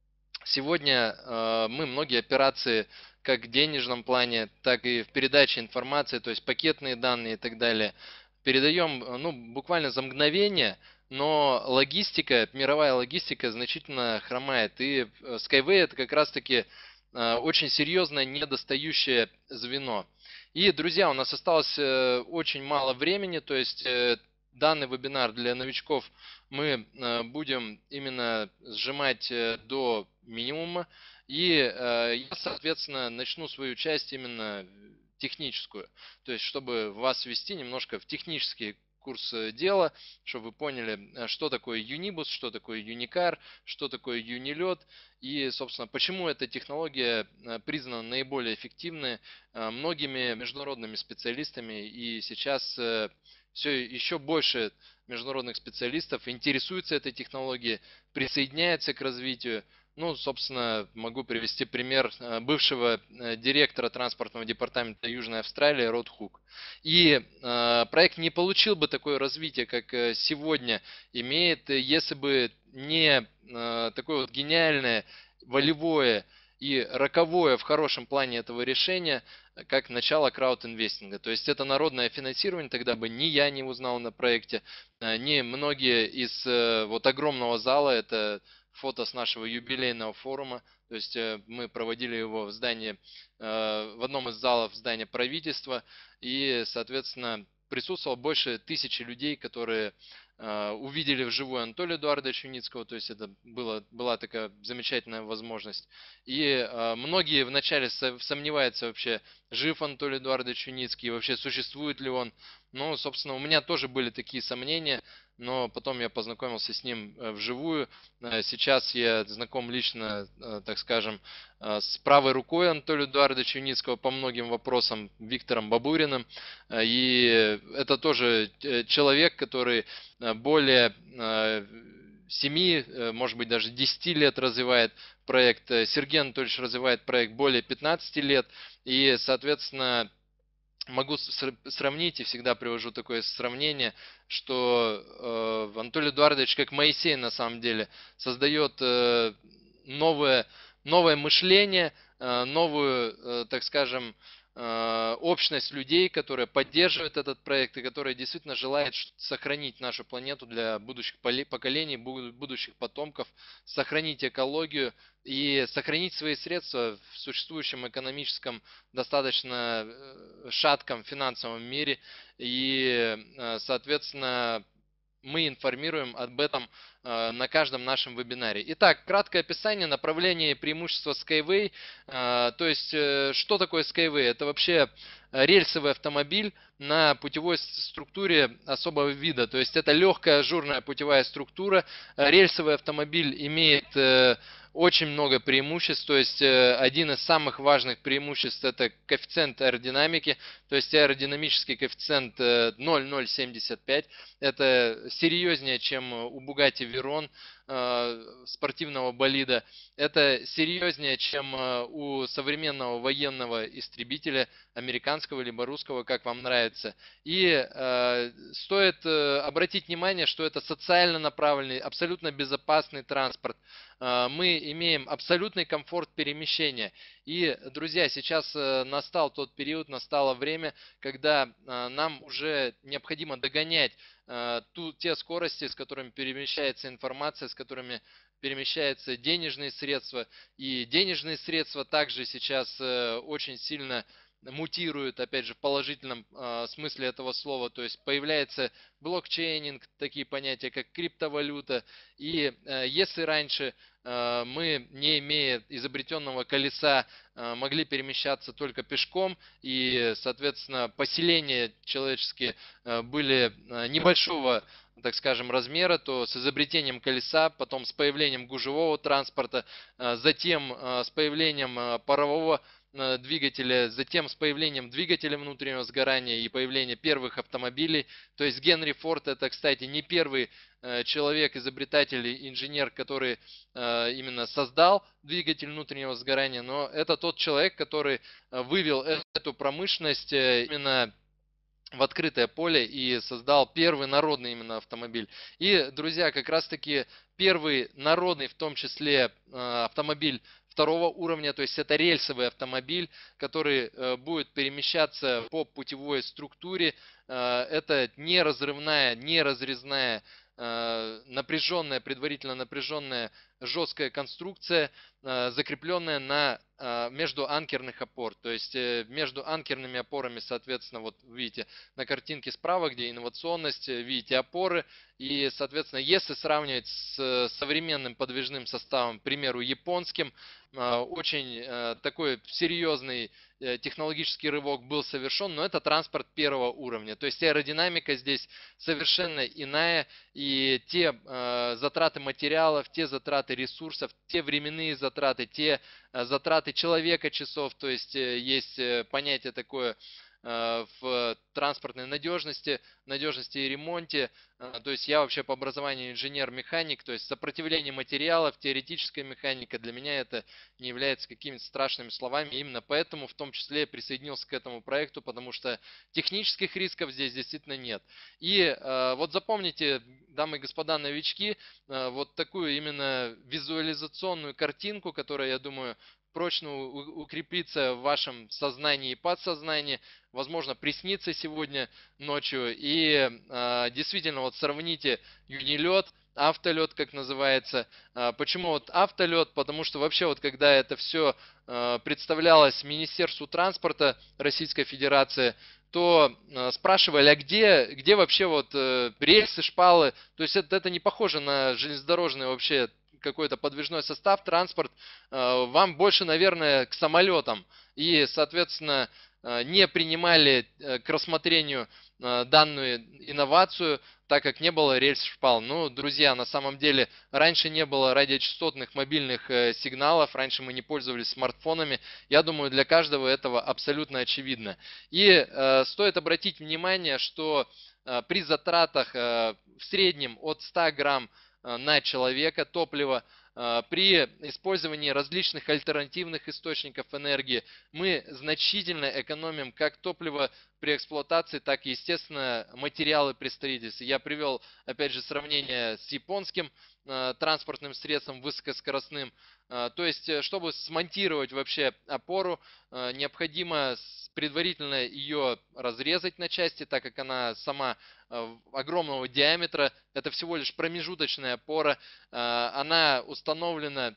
сегодня э, мы многие операции как в денежном плане, так и в передаче информации, то есть пакетные данные и так далее, передаем, ну, буквально за мгновение, но логистика, мировая логистика значительно хромает. И Skyway это как раз таки очень серьезное недостающее звено. И, друзья, у нас осталось очень мало времени, то есть данный вебинар для новичков мы будем именно сжимать до минимума. И я, соответственно, начну свою часть именно техническую, то есть чтобы вас ввести немножко в технический курс дела, чтобы вы поняли, что такое Unibus, что такое Unicar, что такое Uniled и, собственно, почему эта технология признана наиболее эффективной многими международными специалистами, и сейчас все еще больше международных специалистов интересуются этой технологией, присоединяются к развитию. Ну, собственно, могу привести пример бывшего директора транспортного департамента Южной Австралии Род Хук. И э, проект не получил бы такое развитие, как сегодня имеет, если бы не э, такое вот гениальное, волевое и роковое в хорошем плане этого решения, как начало краудинвестинга. То есть это народное финансирование, тогда бы ни я не узнал на проекте, ни многие из вот огромного зала, это фото с нашего юбилейного форума, то есть мы проводили его в здании, в одном из залов здания правительства, и, соответственно, присутствовало больше тысячи людей, которые увидели вживую Анатолия Эдуардовича Юницкого, то есть это было, была такая замечательная возможность. И многие вначале сомневаются вообще, жив Анатолий Эдуардович Юницкий, вообще существует ли он. Ну, собственно, у меня тоже были такие сомнения, но потом я познакомился с ним вживую. Сейчас я знаком лично, так скажем, с правой рукой Анатолия Эдуардовича Юницкого по многим вопросам, Виктором Бабуриным. И это тоже человек, который более семи, может быть даже десяти лет развивает проект. Сергей Анатольевич развивает проект более пятнадцати лет. И, соответственно, могу сравнить, и всегда привожу такое сравнение, что э, Анатолий Эдуардович, как Моисей на самом деле, создает э, новое, новое мышление, э, новую, э, так скажем, э, общность людей, которая поддерживает этот проект и которая действительно желает сохранить нашу планету для будущих поколений, будущих потомков, сохранить экологию и сохранить свои средства в существующем экономическом, достаточно шатком финансовом мире. И, соответственно, мы информируем об этом на каждом нашем вебинаре. Итак, краткое описание, направление и преимущества Skyway. То есть, что такое Skyway? Это вообще рельсовый автомобиль на путевой структуре особого вида. То есть, это легкая ажурная путевая структура. Рельсовый автомобиль имеет очень много преимуществ, то есть э, один из самых важных преимуществ это коэффициент аэродинамики, то есть аэродинамический коэффициент э, ноль целых ноль семьдесят пять, это серьезнее, чем у Bugatti Veyron э, спортивного болида, это серьезнее, чем э, у современного военного истребителя, американского либо русского, как вам нравится. И э, стоит э, обратить внимание, что это социально направленный, абсолютно безопасный транспорт. Э, мы имеем абсолютный комфорт перемещения. И, друзья, сейчас э, настал тот период, настало время, когда э, нам уже необходимо догонять э, ту, те скорости, с которыми перемещается информация, с которыми перемещаются денежные средства. И денежные средства также сейчас э, очень сильно мутируют, опять же, в положительном э, смысле этого слова, то есть появляется блокчейнинг, такие понятия, как криптовалюта, и э, если раньше э, мы, не имея изобретенного колеса, э, могли перемещаться только пешком, и, соответственно, поселения человеческие э, были э, небольшого, так скажем, размера, то с изобретением колеса, потом с появлением гужевого транспорта, э, затем э, с появлением э, парового двигателя, затем с появлением двигателя внутреннего сгорания и появления первых автомобилей. То есть Генри Форд это, кстати, не первый человек, изобретатель, инженер, который именно создал двигатель внутреннего сгорания, но это тот человек, который вывел эту промышленность именно в открытое поле и создал первый народный именно автомобиль. И, друзья, как раз таки первый народный, в том числе автомобиль второго уровня, то есть это рельсовый автомобиль, который э, будет перемещаться по путевой структуре. Э, это неразрывная, неразрезная, э, напряженная, предварительно напряженная жесткая конструкция, э, закрепленная на, э, между анкерных опор. То есть э, между анкерными опорами, соответственно, вот видите на картинке справа, где инновационность, видите опоры. И, соответственно, если сравнивать с современным подвижным составом, к примеру, японским, очень такой серьезный технологический рывок был совершен, но это транспорт первого уровня. То есть аэродинамика здесь совершенно иная, и те затраты материалов, те затраты ресурсов, те временные затраты, те затраты человека часов, то есть есть понятие такое в транспортной надежности, надежности и ремонте. То есть я вообще по образованию инженер-механик, то есть сопротивление материалов, теоретическая механика, для меня это не является какими-то страшными словами. Именно поэтому в том числе я присоединился к этому проекту, потому что технических рисков здесь действительно нет. И вот запомните, дамы и господа новички, вот такую именно визуализационную картинку, которая, я думаю, прочно укрепиться в вашем сознании и подсознании, возможно, приснится сегодня ночью. И э, действительно, вот сравните юнилет, автолет, как называется. Э, почему вот автолет? Потому что вообще вот когда это все э, представлялось Министерству транспорта Российской Федерации, то э, спрашивали, а где, где вообще вот э, рельсы, шпалы? То есть это, это не похоже на железнодорожный вообще какой-то подвижной состав, транспорт, вам больше, наверное, к самолетам. И, соответственно, не принимали к рассмотрению данную инновацию, так как не было рельс-шпал. Ну, друзья, на самом деле, раньше не было радиочастотных мобильных сигналов, раньше мы не пользовались смартфонами. Я думаю, для каждого этого абсолютно очевидно. И э, стоит обратить внимание, что э, при затратах э, в среднем от ста грамм на человека топлива, при использовании различных альтернативных источников энергии мы значительно экономим как топливо при эксплуатации, так и, естественно, материалы при строительстве. Я привел, опять же, сравнение с японским транспортным средством высокоскоростным. То есть, чтобы смонтировать вообще опору, необходимо предварительно ее разрезать на части, так как она сама огромного диаметра. Это всего лишь промежуточная опора. Она установлена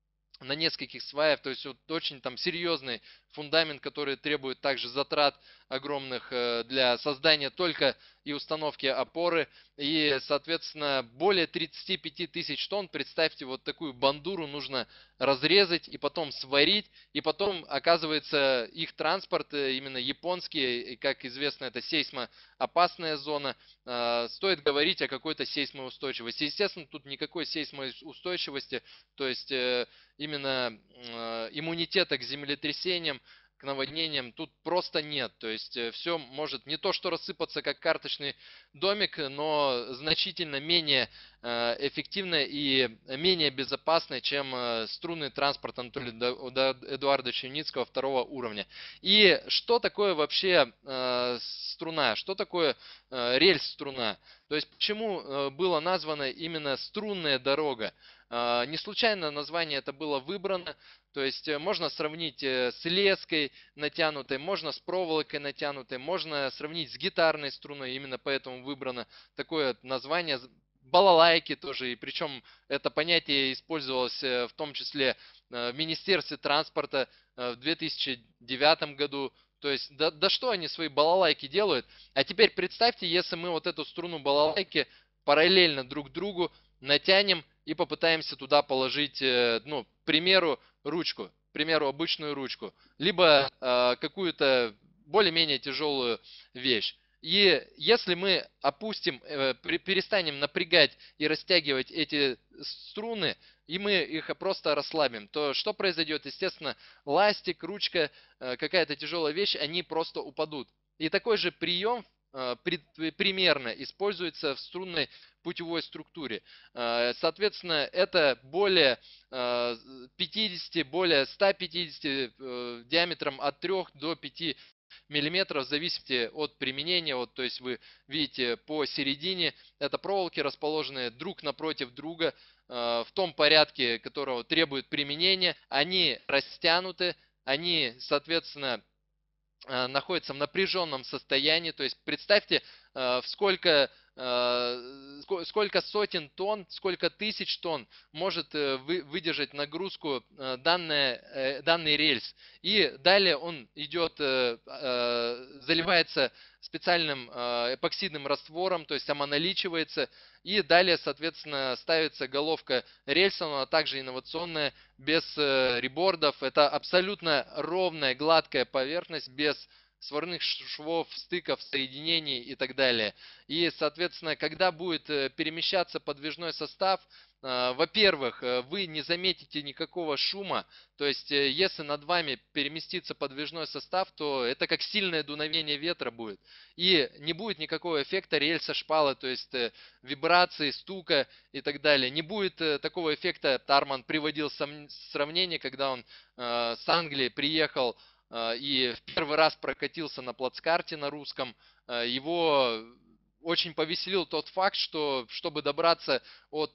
на нескольких сваях, то есть вот очень там серьезный фундамент, который требует также затрат огромных для создания только и установки опоры. И, соответственно, более тридцати пяти тысяч тонн. Представьте, вот такую бандуру нужно разрезать и потом сварить. И потом, оказывается, их транспорт, именно японский, и, как известно, это сейсмоопасная зона, стоит говорить о какой-то сейсмоустойчивости. Естественно, тут никакой сейсмоустойчивости, то есть именно иммунитета к землетрясениям, к наводнениям тут просто нет. То есть все может не то что рассыпаться как карточный домик, но значительно менее эффективно и менее безопасно, чем струнный транспорт Анатолия Эдуардовича Юницкого второго уровня. И что такое вообще струна? Что такое рельс-струна? То есть почему было названо именно струнная дорога? Не случайно название это было выбрано. То есть можно сравнить с леской натянутой, можно с проволокой натянутой, можно сравнить с гитарной струной, именно поэтому выбрано такое название. Балалайки тоже, и причем это понятие использовалось в том числе в Министерстве транспорта в две тысячи девятом году. То есть, да, да что они свои балалайки делают? А теперь представьте, если мы вот эту струну балалайки параллельно друг другу натянем и попытаемся туда положить, ну, к примеру, ручку, к примеру, обычную ручку, либо э, какую-то более-менее тяжелую вещь. И если мы опустим, э, перестанем напрягать и растягивать эти струны, и мы их просто расслабим, то что произойдет? Естественно, ластик, ручка, э, какая-то тяжелая вещь, они просто упадут. И такой же прием э, при, примерно используется в струнной путевой структуре. Соответственно, это более пятидесяти, более ста пятидесяти диаметром от трёх до пяти миллиметров, в зависимости от применения. Вот, то есть вы видите посередине, это проволоки, расположенные друг напротив друга в том порядке, которого требует применения. Они растянуты, они, соответственно, находятся в напряженном состоянии. То есть представьте, в сколько сколько сотен тонн, сколько тысяч тонн может выдержать нагрузку данная, данный рельс. И далее он идет, заливается специальным эпоксидным раствором, то есть омоналичивается. И далее, соответственно, ставится головка рельса, а также инновационная, без ребордов. Это абсолютно ровная, гладкая поверхность, без сварных швов, стыков, соединений и так далее. И, соответственно, когда будет перемещаться подвижной состав, во-первых, вы не заметите никакого шума. То есть, если над вами переместится подвижной состав, то это как сильное дуновение ветра будет. И не будет никакого эффекта рельса шпала, то есть вибрации, стука и так далее. Не будет такого эффекта. Тарман приводил сравнение, когда он с Англии приехал и в первый раз прокатился на плацкарте на русском. Его очень повеселил тот факт, что чтобы добраться от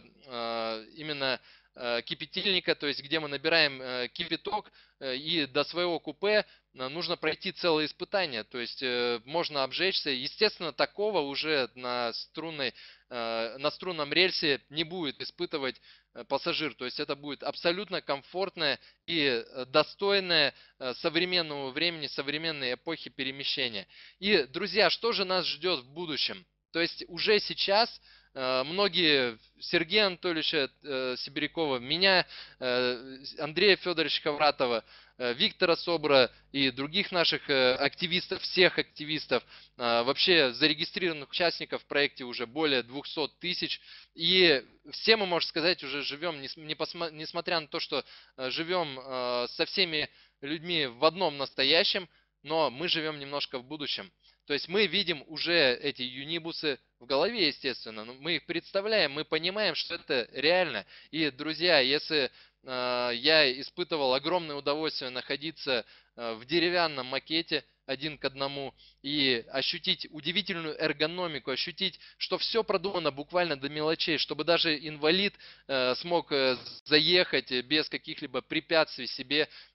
именно кипятильника, то есть где мы набираем кипяток, и до своего купе нужно пройти целое испытание, то есть можно обжечься. Естественно, такого уже на струнной, на струнном рельсе не будет испытывать пассажир, то есть это будет абсолютно комфортное и достойное современного времени, современной эпохи перемещения. И, друзья, что же нас ждет в будущем? То есть уже сейчас многие, Сергея Анатольевича Сибирякова, меня, Андрея Федоровича Ковратова, Виктора Собора и других наших активистов, всех активистов, вообще зарегистрированных участников в проекте уже более двухсот тысяч. И все мы, можно сказать, уже живем, несмотря на то, что живем со всеми людьми в одном настоящем, но мы живем немножко в будущем. То есть мы видим уже эти юнибусы в голове, естественно, но мы их представляем, мы понимаем, что это реально. И, друзья, если э, я испытывал огромное удовольствие находиться э, в деревянном макете один к одному и ощутить удивительную эргономику, ощутить, что все продумано буквально до мелочей, чтобы даже инвалид э, смог э, заехать без каких-либо препятствий себе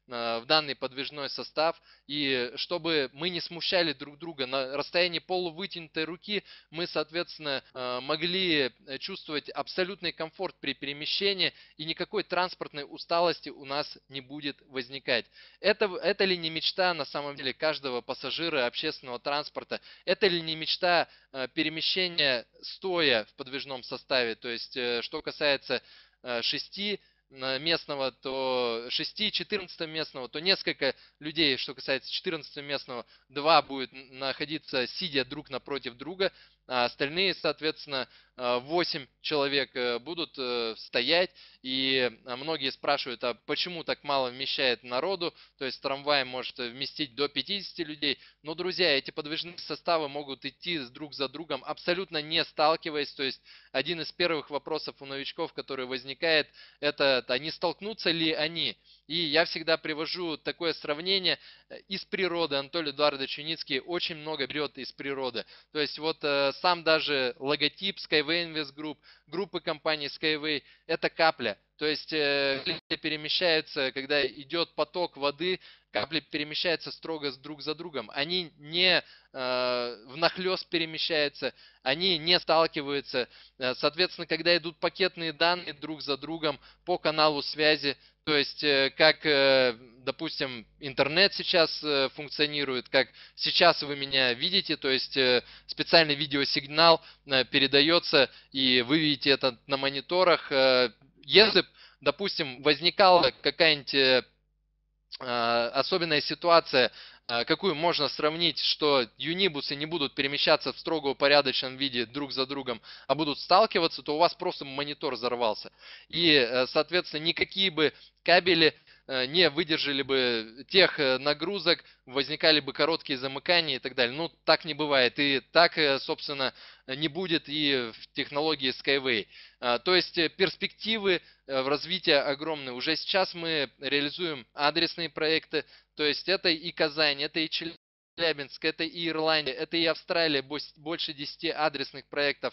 в данный подвижной состав, и чтобы мы не смущали друг друга. На расстоянии полувытянутой руки мы, соответственно, могли чувствовать абсолютный комфорт при перемещении, и никакой транспортной усталости у нас не будет возникать. Это, это ли не мечта на самом деле каждого пассажира общественного транспорта? Это ли не мечта перемещения стоя в подвижном составе? То есть, что касается шести местного, то шести, четырнадцати местного, то несколько людей, что касается четырнадцати местного, два будет находиться сидя друг напротив друга, а остальные, соответственно, восемь человек будут стоять. И многие спрашивают, а почему так мало вмещает народу, то есть трамвай может вместить до пятидесяти людей. Но, друзья, эти подвижные составы могут идти друг за другом, абсолютно не сталкиваясь. То есть один из первых вопросов у новичков, который возникает, это а не столкнутся ли они. И я всегда привожу такое сравнение из природы. Анатолий Эдуардович Юницкий очень много берет из природы. То есть вот э, сам даже логотип Skyway Invest Group, группы компаний Skyway, это капля. То есть э, перемещаются, когда идет поток воды, капли перемещаются строго друг за другом. Они не э, внахлёст перемещаются, они не сталкиваются. Соответственно, когда идут пакетные данные друг за другом по каналу связи, то есть, как, допустим, интернет сейчас функционирует, как сейчас вы меня видите, то есть специальный видеосигнал передается, и вы видите это на мониторах. Если, допустим, возникала какая-нибудь особенная ситуация, какую можно сравнить, что юнибусы не будут перемещаться в строго упорядоченном виде друг за другом, а будут сталкиваться, то у вас просто монитор взорвался. И, соответственно, никакие бы кабели не выдержали бы тех нагрузок, возникали бы короткие замыкания и так далее. Ну, так не бывает. И так, собственно, не будет и в технологии Skyway. То есть перспективы в развитии огромные. Уже сейчас мы реализуем адресные проекты. То есть это и Казань, это и Челябинск, это и Ирландия, это и Австралия, больше десяти адресных проектов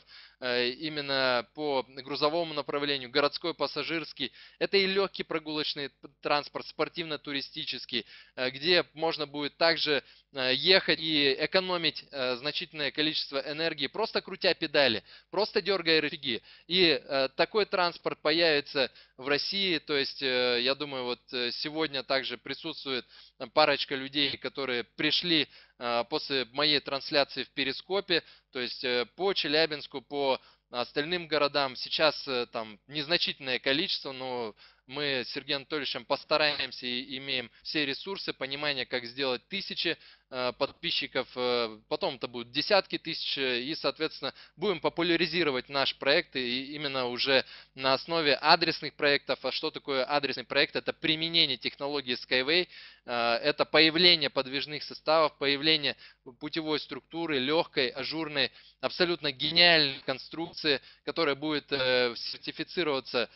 именно по грузовому направлению, городской, пассажирский. Это и легкий прогулочный транспорт, спортивно-туристический, где можно будет также ехать и экономить значительное количество энергии, просто крутя педали, просто дергая рычаги. И такой транспорт появится в России, то есть я думаю, вот сегодня также присутствует парочка людей, которые пришли после моей трансляции в Перископе, то есть по Челябинску, по остальным городам. Сейчас там незначительное количество, но мы с Сергеем Анатольевичем постараемся и имеем все ресурсы, понимание, как сделать тысячи подписчиков, потом это будут десятки тысяч, и, соответственно, будем популяризировать наш проект и именно уже на основе адресных проектов. А что такое адресный проект? Это применение технологии Skyway, это появление подвижных составов, появление путевой структуры, легкой, ажурной, абсолютно гениальной конструкции, которая будет сертифицироваться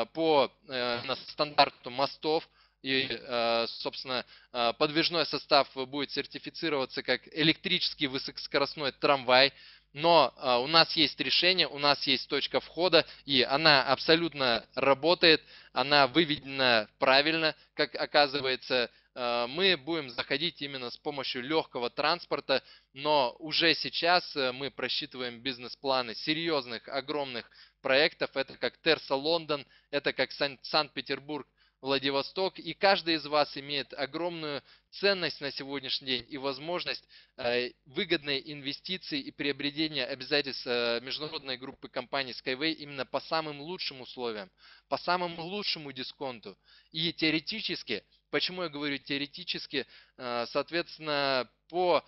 по стандарту мостов. И, собственно, подвижной состав будет сертифицироваться как электрический высокоскоростной трамвай. Но у нас есть решение, у нас есть точка входа, и она абсолютно работает, она выведена правильно, как оказывается. Мы будем заходить именно с помощью легкого транспорта, но уже сейчас мы просчитываем бизнес-планы серьезных, огромных проектов. Это как Терса Лондон, это как Санкт-Петербург, Владивосток, и каждый из вас имеет огромную ценность на сегодняшний день и возможность выгодной инвестиции и приобретения обязательств международной группы компаний Skyway именно по самым лучшим условиям, по самому лучшему дисконту. И теоретически, почему я говорю теоретически, соответственно, по,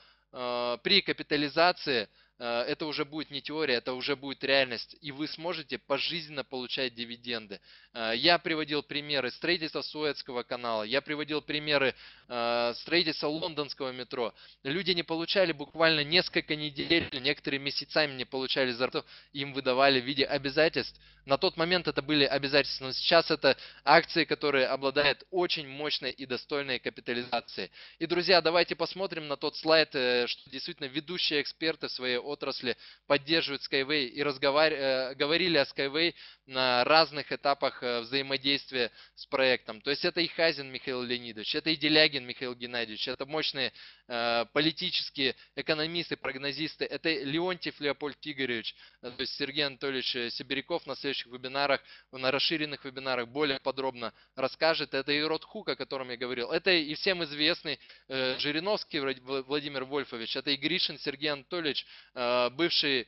при капитализации это уже будет не теория, это уже будет реальность, и вы сможете пожизненно получать дивиденды. Я приводил примеры строительства Суэцкого канала, я приводил примеры э, строительство лондонского метро. Люди не получали буквально несколько недель, некоторые месяцами не получали зарплату, им выдавали в виде обязательств. На тот момент это были обязательства, но сейчас это акции, которые обладают очень мощной и достойной капитализацией. И, друзья, давайте посмотрим на тот слайд, э, что действительно ведущие эксперты в своей отрасли поддерживают Skyway и разговар... э, говорили о Skyway на разных этапах э, взаимодействия с проектом. То есть это и Хазин Михаил Леонидович, это и Делягин Михаил Геннадьевич, это мощные э, политические экономисты, прогнозисты, это Леонтьев Леопольд Игоревич, э, то есть Сергей Анатольевич Сибиряков на следующих вебинарах, на расширенных вебинарах более подробно расскажет. Это и Род Хук, о котором я говорил, это и всем известный э, Жириновский Владимир Вольфович, это и Гришин Сергей Анатольевич, э, бывший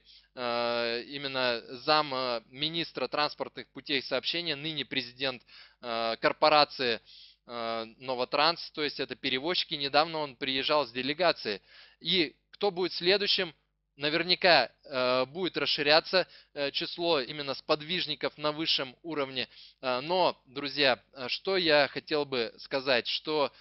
э, именно зам э, министра транспортных путей и сообщения, ныне президент э, корпорации э, Новотранс, то есть это перевозчики. Недавно он приезжал с делегацией. И кто будет следующим? Наверняка э, будет расширяться э, число именно сподвижников на высшем уровне. Э, но, друзья, что я хотел бы сказать, что,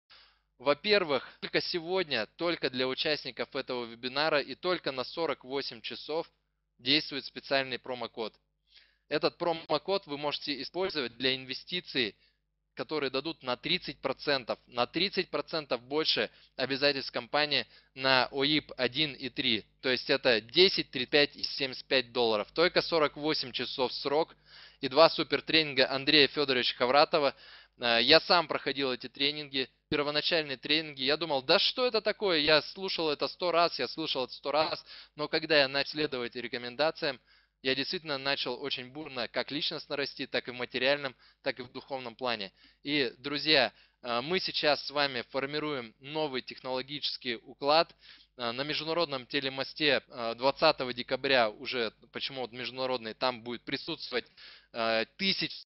во-первых, только сегодня, только для участников этого вебинара и только на сорок восемь часов действует специальный промокод. Этот промокод вы можете использовать для инвестиций, которые дадут на тридцать процентов, на тридцать процентов больше обязательств компании на о и пи один и три. То есть это десять, тридцать пять и семьдесят пять долларов. Только сорок восемь часов срок и два супер тренинга Андрея Федоровича Хавратова. Я сам проходил эти тренинги, первоначальные тренинги. Я думал, да что это такое? Я слушал это сто раз, я слушал это сто раз. Но когда я начал следовать рекомендациям, я действительно начал очень бурно как личностно расти, так и в материальном, так и в духовном плане. И, друзья, мы сейчас с вами формируем новый технологический уклад. На международном телемосте двадцатого декабря уже, почему вот международный, там будет присутствовать тысячи,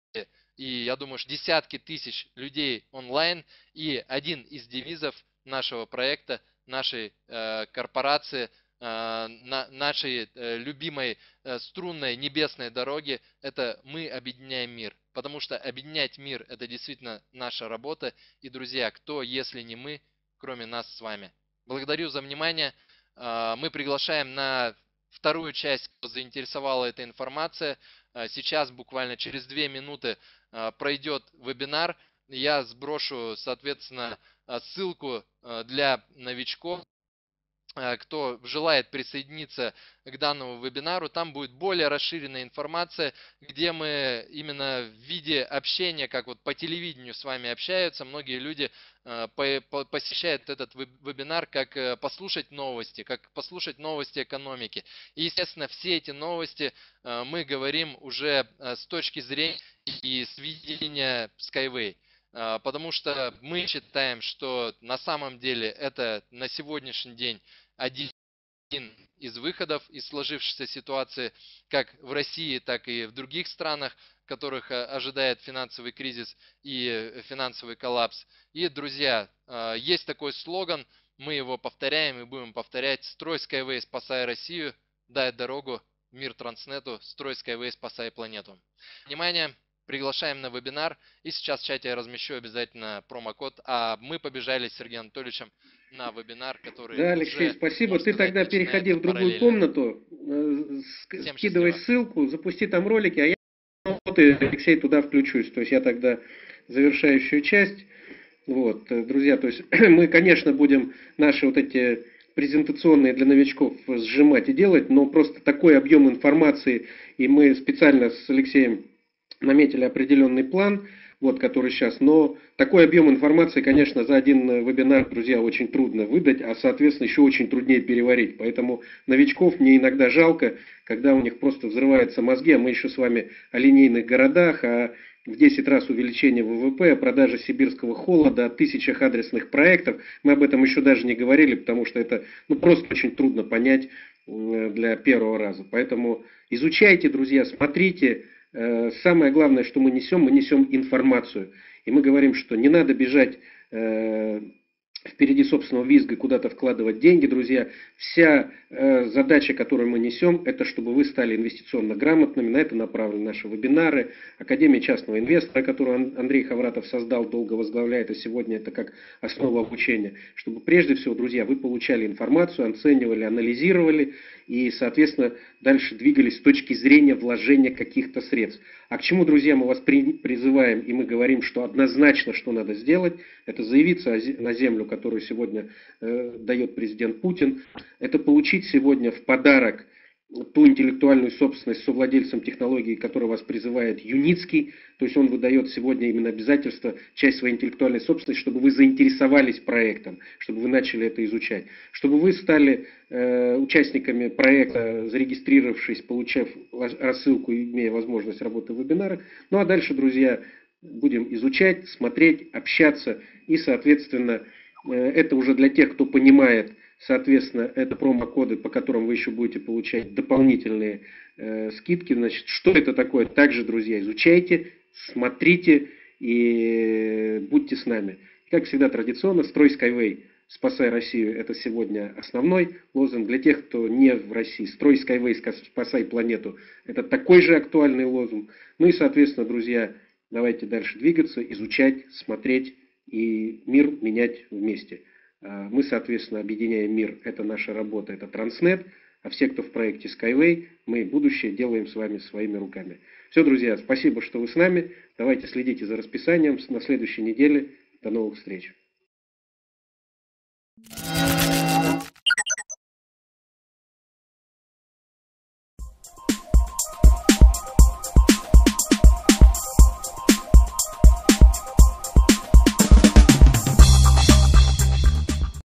и я думаю, что десятки тысяч людей онлайн. И один из девизов нашего проекта, нашей корпорации, нашей любимой струнной небесной дороги, это мы объединяем мир. Потому что объединять мир — это действительно наша работа. И, друзья, кто, если не мы, кроме нас с вами? Благодарю за внимание. Мы приглашаем на вторую часть, кто заинтересовала эта информация. Сейчас буквально через две минуты пройдет вебинар. Я сброшу, соответственно, ссылку для новичков. Кто желает присоединиться к данному вебинару, там будет более расширенная информация, где мы именно в виде общения, как вот по телевидению с вами общаются, многие люди посещают этот вебинар, как послушать новости, как послушать новости экономики. И, естественно, все эти новости мы говорим уже с точки зрения и с видения Skyway. Потому что мы считаем, что на самом деле это на сегодняшний день один из выходов из сложившейся ситуации как в России, так и в других странах, которых ожидает финансовый кризис и финансовый коллапс. И, друзья, есть такой слоган, мы его повторяем и будем повторять: «Строй Skyway, спасай Россию, дай дорогу мир Транснету, строй Skyway, спасай планету». Внимание! Приглашаем на вебинар. И сейчас в чате я размещу обязательно промокод. А мы побежали с Сергеем Анатольевичем на вебинар, который... Да, Алексей, спасибо. Ты тогда переходи в другую комнату, скидывай ссылку, запусти там ролики, а я, вот, и Алексей, туда включусь. То есть я тогда завершающую часть. Вот, друзья, то есть мы, конечно, будем наши вот эти презентационные для новичков сжимать и делать, но просто такой объем информации, и мы специально с Алексеем наметили определенный план, вот, который сейчас, но такой объем информации, конечно, за один вебинар, друзья, очень трудно выдать, а, соответственно, еще очень труднее переварить. Поэтому новичков мне иногда жалко, когда у них просто взрываются мозги, а мы еще с вами о линейных городах, о в десять раз увеличение вэ вэ пэ, о продаже сибирского холода, о тысячах адресных проектов. Мы об этом еще даже не говорили, потому что это ну, просто очень трудно понять для первого раза. Поэтому изучайте, друзья, смотрите. Самое главное, что мы несем, мы несем информацию. И мы говорим, что не надо бежать э, впереди собственного визга куда-то вкладывать деньги, друзья. Вся э, задача, которую мы несем, это чтобы вы стали инвестиционно грамотными. На это направлены наши вебинары. Академия частного инвестора, которую Андрей Хавратов создал, долго возглавляет, а сегодня это как основа обучения. Чтобы прежде всего, друзья, вы получали информацию, оценивали, анализировали и, соответственно, дальше двигались с точки зрения вложения каких-то средств. А к чему, друзья, мы вас при, призываем, и мы говорим, что однозначно, что надо сделать, это заявиться на землю, которую сегодня э, дает президент Путин, это получить сегодня в подарок ту интеллектуальную собственность совладельцем технологии, который вас призывает Юницкий, то есть он выдает сегодня именно обязательство, часть своей интеллектуальной собственности, чтобы вы заинтересовались проектом, чтобы вы начали это изучать, чтобы вы стали э, участниками проекта, зарегистрировавшись, получив рассылку, имея возможность работы в вебинарах. Ну а дальше, друзья, будем изучать, смотреть, общаться и, соответственно, э, это уже для тех, кто понимает. Соответственно, это промокоды, по которым вы еще будете получать дополнительные э, скидки. Значит, что это такое? Также, друзья, изучайте, смотрите и будьте с нами. Как всегда, традиционно, строй Skyway, спасай Россию. Это сегодня основной лозунг. Для тех, кто не в России, строй Skyway, спасай планету. Это такой же актуальный лозунг. Ну и, соответственно, друзья, давайте дальше двигаться, изучать, смотреть и мир менять вместе. Мы, соответственно, объединяем мир. Это наша работа, это Транснет. А все, кто в проекте Skyway, мы будущее делаем с вами своими руками. Все, друзья, спасибо, что вы с нами. Давайте следите за расписанием. На следующей неделе. До новых встреч.